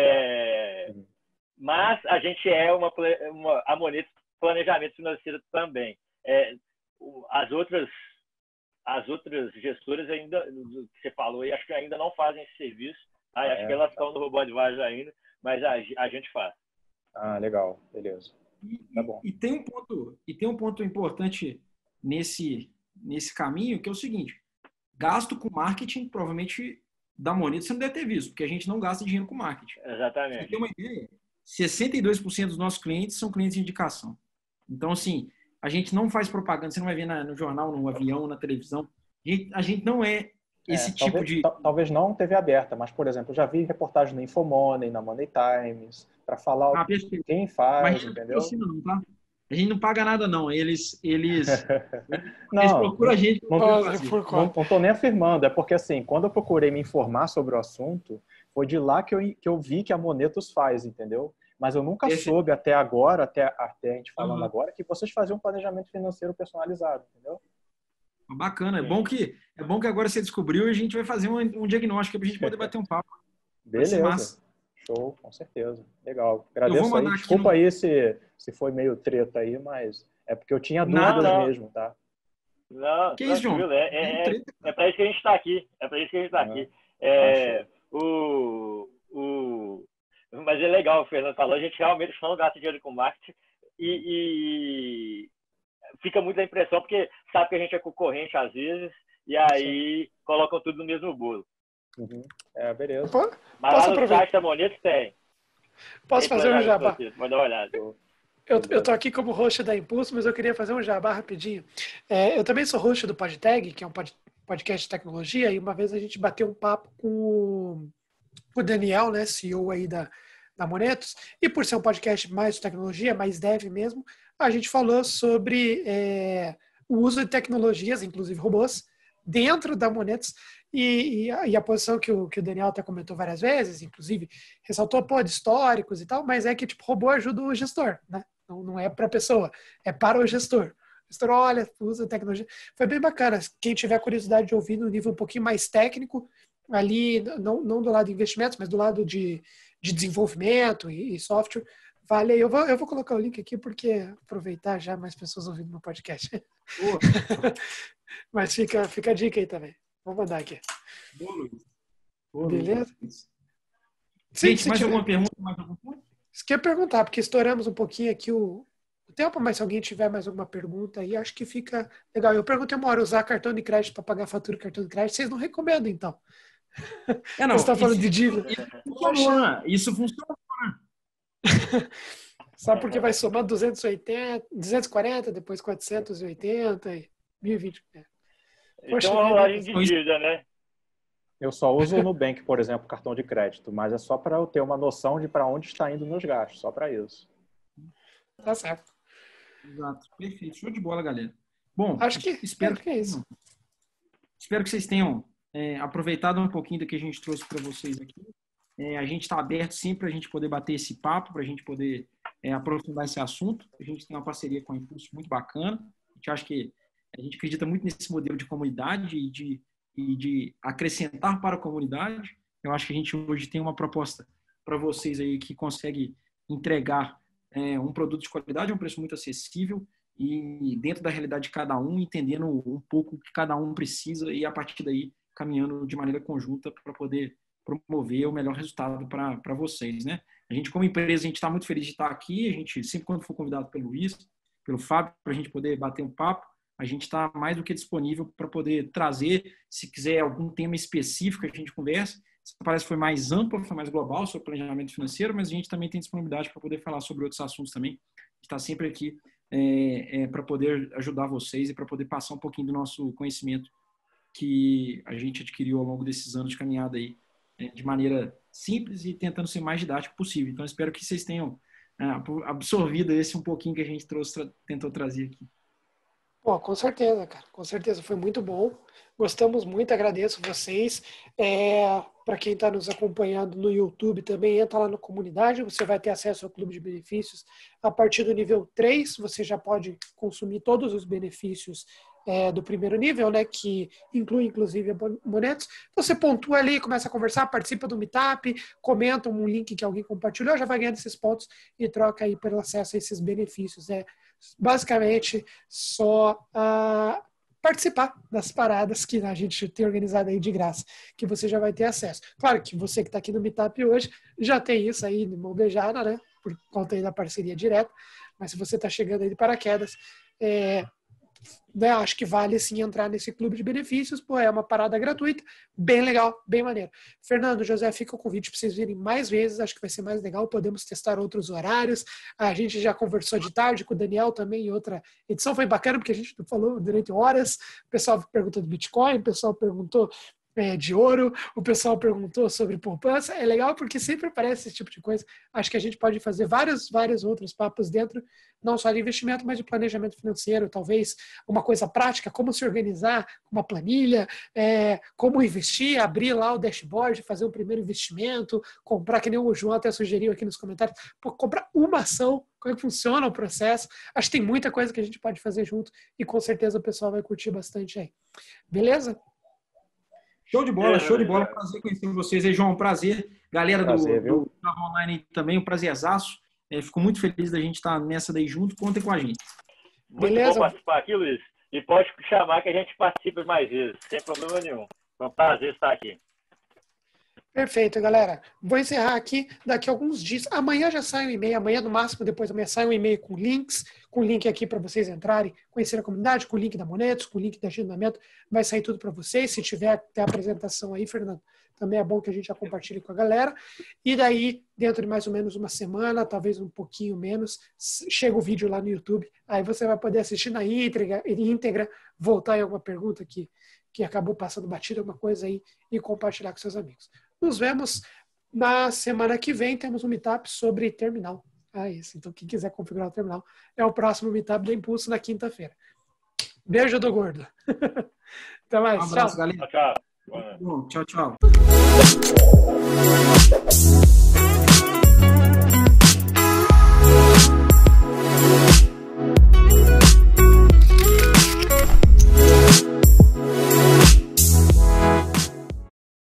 [SPEAKER 3] É, mas a gente é uma, uma a Monetos Planejamento Financeiro também. É, as outras as outras gestoras ainda, que você falou, acho que ainda não fazem esse serviço. Tá? Acho é, que elas tá. estão no Robô Advisor ainda, mas a, a gente faz.
[SPEAKER 4] Ah, legal, beleza.
[SPEAKER 2] E, tá bom. E tem um ponto, e tem um ponto importante nesse nesse caminho, que é o seguinte: gasto com marketing, provavelmente da Monetos você não deve ter visto, porque a gente não gasta dinheiro com marketing.
[SPEAKER 3] Exatamente.
[SPEAKER 2] Pra você ter uma ideia, sessenta e dois por cento dos nossos clientes são clientes de indicação. Então, assim, a gente não faz propaganda, você não vai ver na, no jornal, no avião, na televisão. A gente, a gente não é esse é, tipo
[SPEAKER 4] talvez,
[SPEAKER 2] de...
[SPEAKER 4] Talvez não T V aberta, mas, por exemplo, eu já vi reportagem na Infomoney, na Money Times, para falar ah, o quem faz, mas entendeu?
[SPEAKER 2] Não, tá? A gente não paga nada, não. Eles, eles,
[SPEAKER 4] não,
[SPEAKER 2] eles procuram a gente.
[SPEAKER 4] Não, não, não, não tô nem afirmando. É porque, assim, quando eu procurei me informar sobre o assunto, foi de lá que eu, que eu vi que a Monetos faz, entendeu? Mas eu nunca Esse... soube até agora, até, até a gente falando uhum. agora, que vocês faziam um planejamento financeiro personalizado, entendeu?
[SPEAKER 2] Bacana. É bom que, é bom que agora você descobriu e a gente vai fazer um, um diagnóstico para a gente poder bater um papo.
[SPEAKER 4] Beleza. Show, com certeza. Legal. Agradeço aí. Desculpa no... aí se, se foi meio treta aí, mas é porque eu tinha dúvidas
[SPEAKER 3] não, não.
[SPEAKER 4] mesmo, tá?
[SPEAKER 3] Não, que isso, João? É, é, é, é para isso que a gente está aqui. É para isso que a gente está aqui. É, o, o... Mas é legal, o Fernando falou, a gente realmente não gasta dinheiro com marketing e, e fica muito a impressão, porque sabe que a gente é concorrente às vezes, e aí Sim. colocam tudo no mesmo bolo.
[SPEAKER 4] Uhum. É, beleza.
[SPEAKER 1] Posso,
[SPEAKER 3] Mas
[SPEAKER 1] posso
[SPEAKER 3] lá no site da Monetos tem.
[SPEAKER 1] Posso
[SPEAKER 3] tem
[SPEAKER 1] fazer um jabá?
[SPEAKER 3] Pode dar uma olhada.
[SPEAKER 1] Eu, eu tô aqui como host da Impulso, mas eu queria fazer um jabá rapidinho. É, eu também sou host do PodTag, que é um pod, podcast de tecnologia, e uma vez a gente bateu um papo com o, o Daniel, né, C E O aí da, da Monetos, e por ser um podcast mais de tecnologia, mais dev mesmo, a gente falou sobre é, o uso de tecnologias, inclusive robôs, dentro da Monetos, e, e, a, e a posição que o, que o Daniel até comentou várias vezes, inclusive ressaltou pô, de históricos e tal, mas é que tipo, robô ajuda o gestor, né? Não, não é para a pessoa, é para o gestor. O gestor olha, usa tecnologia. Foi bem bacana. Quem tiver curiosidade de ouvir no nível um pouquinho mais técnico, ali, não, não do lado de investimentos, mas do lado de, de desenvolvimento e, e software, vale aí. Eu vou, eu vou colocar o link aqui porque aproveitar já mais pessoas ouvindo meu podcast. Mas fica, fica a dica aí também. Vou mandar aqui.
[SPEAKER 2] Boa, Luiz. Boa,
[SPEAKER 1] Beleza?
[SPEAKER 2] Luiz.
[SPEAKER 1] Sim,
[SPEAKER 2] Gente, mais alguma pergunta? Mais alguma pergunta?
[SPEAKER 1] Você quer perguntar, porque estouramos um pouquinho aqui o, o tempo, mas se alguém tiver mais alguma pergunta aí, acho que fica legal. Eu perguntei uma hora, usar cartão de crédito para pagar fatura e cartão de crédito, vocês não recomendam, então?
[SPEAKER 2] É, não,
[SPEAKER 1] você está falando de dívida.
[SPEAKER 2] Isso funciona. Isso funciona.
[SPEAKER 1] Só porque vai somar duzentos e oitenta, duzentos e quarenta, depois quatrocentos e oitenta e mil e vinte. É.
[SPEAKER 3] Poxa, então é uma rolagem de dívida, né?
[SPEAKER 4] Eu só uso o Nubank, por exemplo, cartão de crédito, mas é só para eu ter uma noção de para onde está indo meus gastos, só para isso.
[SPEAKER 1] Tá certo.
[SPEAKER 2] Exato. Perfeito. Show de bola, galera. Bom,
[SPEAKER 1] acho que
[SPEAKER 2] espero
[SPEAKER 1] que é isso.
[SPEAKER 2] Espero que vocês tenham é, aproveitado um pouquinho do que a gente trouxe para vocês aqui. É, a gente está aberto sempre para a gente poder bater esse papo, para a gente poder é, aprofundar esse assunto. A gente tem uma parceria com a Impulso muito bacana. A gente acha que a gente acredita muito nesse modelo de comunidade e de e de acrescentar para a comunidade. Eu acho que a gente hoje tem uma proposta para vocês aí que consegue entregar é, um produto de qualidade a um preço muito acessível e dentro da realidade de cada um, entendendo um pouco o que cada um precisa e a partir daí caminhando de maneira conjunta para poder promover o melhor resultado para para vocês, né? A gente como empresa, a gente está muito feliz de estar aqui, a gente sempre quando for convidado pelo Luiz, pelo Fábio, para a gente poder bater um papo, a gente está mais do que disponível para poder trazer, se quiser algum tema específico, a gente conversa. Isso parece que foi mais amplo, foi mais global sobre planejamento financeiro, mas a gente também tem disponibilidade para poder falar sobre outros assuntos também. A gente está sempre aqui é, é, para poder ajudar vocês e para poder passar um pouquinho do nosso conhecimento que a gente adquiriu ao longo desses anos de caminhada aí, é, de maneira simples e tentando ser mais didático possível. Então, espero que vocês tenham é, absorvido esse um pouquinho que a gente trouxe, tra- tentou trazer aqui.
[SPEAKER 1] Pô, com certeza, cara. Com certeza, foi muito bom. Gostamos muito, agradeço vocês. É, para quem está nos acompanhando no YouTube também, entra lá na comunidade, você vai ter acesso ao Clube de Benefícios. A partir do nível três, você já pode consumir todos os benefícios é, do primeiro nível, né, que inclui inclusive bonetos. Você pontua ali, começa a conversar, participa do Meetup, comenta um link que alguém compartilhou, já vai ganhando esses pontos e troca aí pelo acesso a esses benefícios. É basicamente só uh, participar das paradas que a gente tem organizado aí de graça, que você já vai ter acesso. Claro que você que está aqui no Meetup hoje já tem isso aí de mão beijada, né, por conta aí da parceria direta, mas se você está chegando aí de paraquedas, é, né, acho que vale sim entrar nesse clube de benefícios, pô, é uma parada gratuita, bem legal, bem maneiro. Fernando, José, fica o convite para vocês virem mais vezes, acho que vai ser mais legal, podemos testar outros horários, a gente já conversou de tarde com o Daniel também em outra edição, foi bacana porque a gente falou durante horas, o pessoal perguntou do Bitcoin, o pessoal perguntou É, de ouro, o pessoal perguntou sobre poupança, é legal porque sempre aparece esse tipo de coisa, acho que a gente pode fazer vários, vários outros papos dentro, não só de investimento, mas de planejamento financeiro, talvez uma coisa prática, como se organizar, uma planilha, é, como investir, abrir lá o dashboard, fazer um primeiro investimento, comprar, que nem o João até sugeriu aqui nos comentários, pô, comprar uma ação, como é que funciona o processo, acho que tem muita coisa que a gente pode fazer junto e com certeza o pessoal vai curtir bastante aí. Beleza?
[SPEAKER 2] Show de bola, show de bola. Prazer conhecer vocês aí, João. Prazer. Galera
[SPEAKER 4] prazer,
[SPEAKER 2] do, do Java Online também, um prazerzaço. É, fico muito feliz da gente estar nessa daí junto. Contem com a gente.
[SPEAKER 3] Muito
[SPEAKER 1] Beleza.
[SPEAKER 3] bom participar aqui, Luiz. E pode chamar que a gente participe mais vezes, sem problema nenhum. Foi um prazer estar aqui.
[SPEAKER 1] Perfeito, galera. Vou encerrar aqui daqui a alguns dias. Amanhã já sai um e-mail, amanhã no máximo, depois da manhã sai um e-mail com links, com link aqui para vocês entrarem, conhecer a comunidade, com o link da Monetos, com o link de agendamento, vai sair tudo para vocês. Se tiver até a apresentação aí, Fernando, também é bom que a gente já compartilhe com a galera. E daí, dentro de mais ou menos uma semana, talvez um pouquinho menos, chega o vídeo lá no YouTube, aí você vai poder assistir na íntegra, íntegra voltar em alguma pergunta que, que acabou passando batida, alguma coisa aí, e compartilhar com seus amigos. Nos vemos na semana que vem. Temos um meetup sobre terminal. Ah, isso. Então, quem quiser configurar o terminal é o próximo meetup da Impulso na quinta-feira. Beijo do gordo. Até mais.
[SPEAKER 2] Um abraço,
[SPEAKER 1] tchau.
[SPEAKER 2] galera.
[SPEAKER 3] Tchau, tchau.
[SPEAKER 2] Tchau, tchau.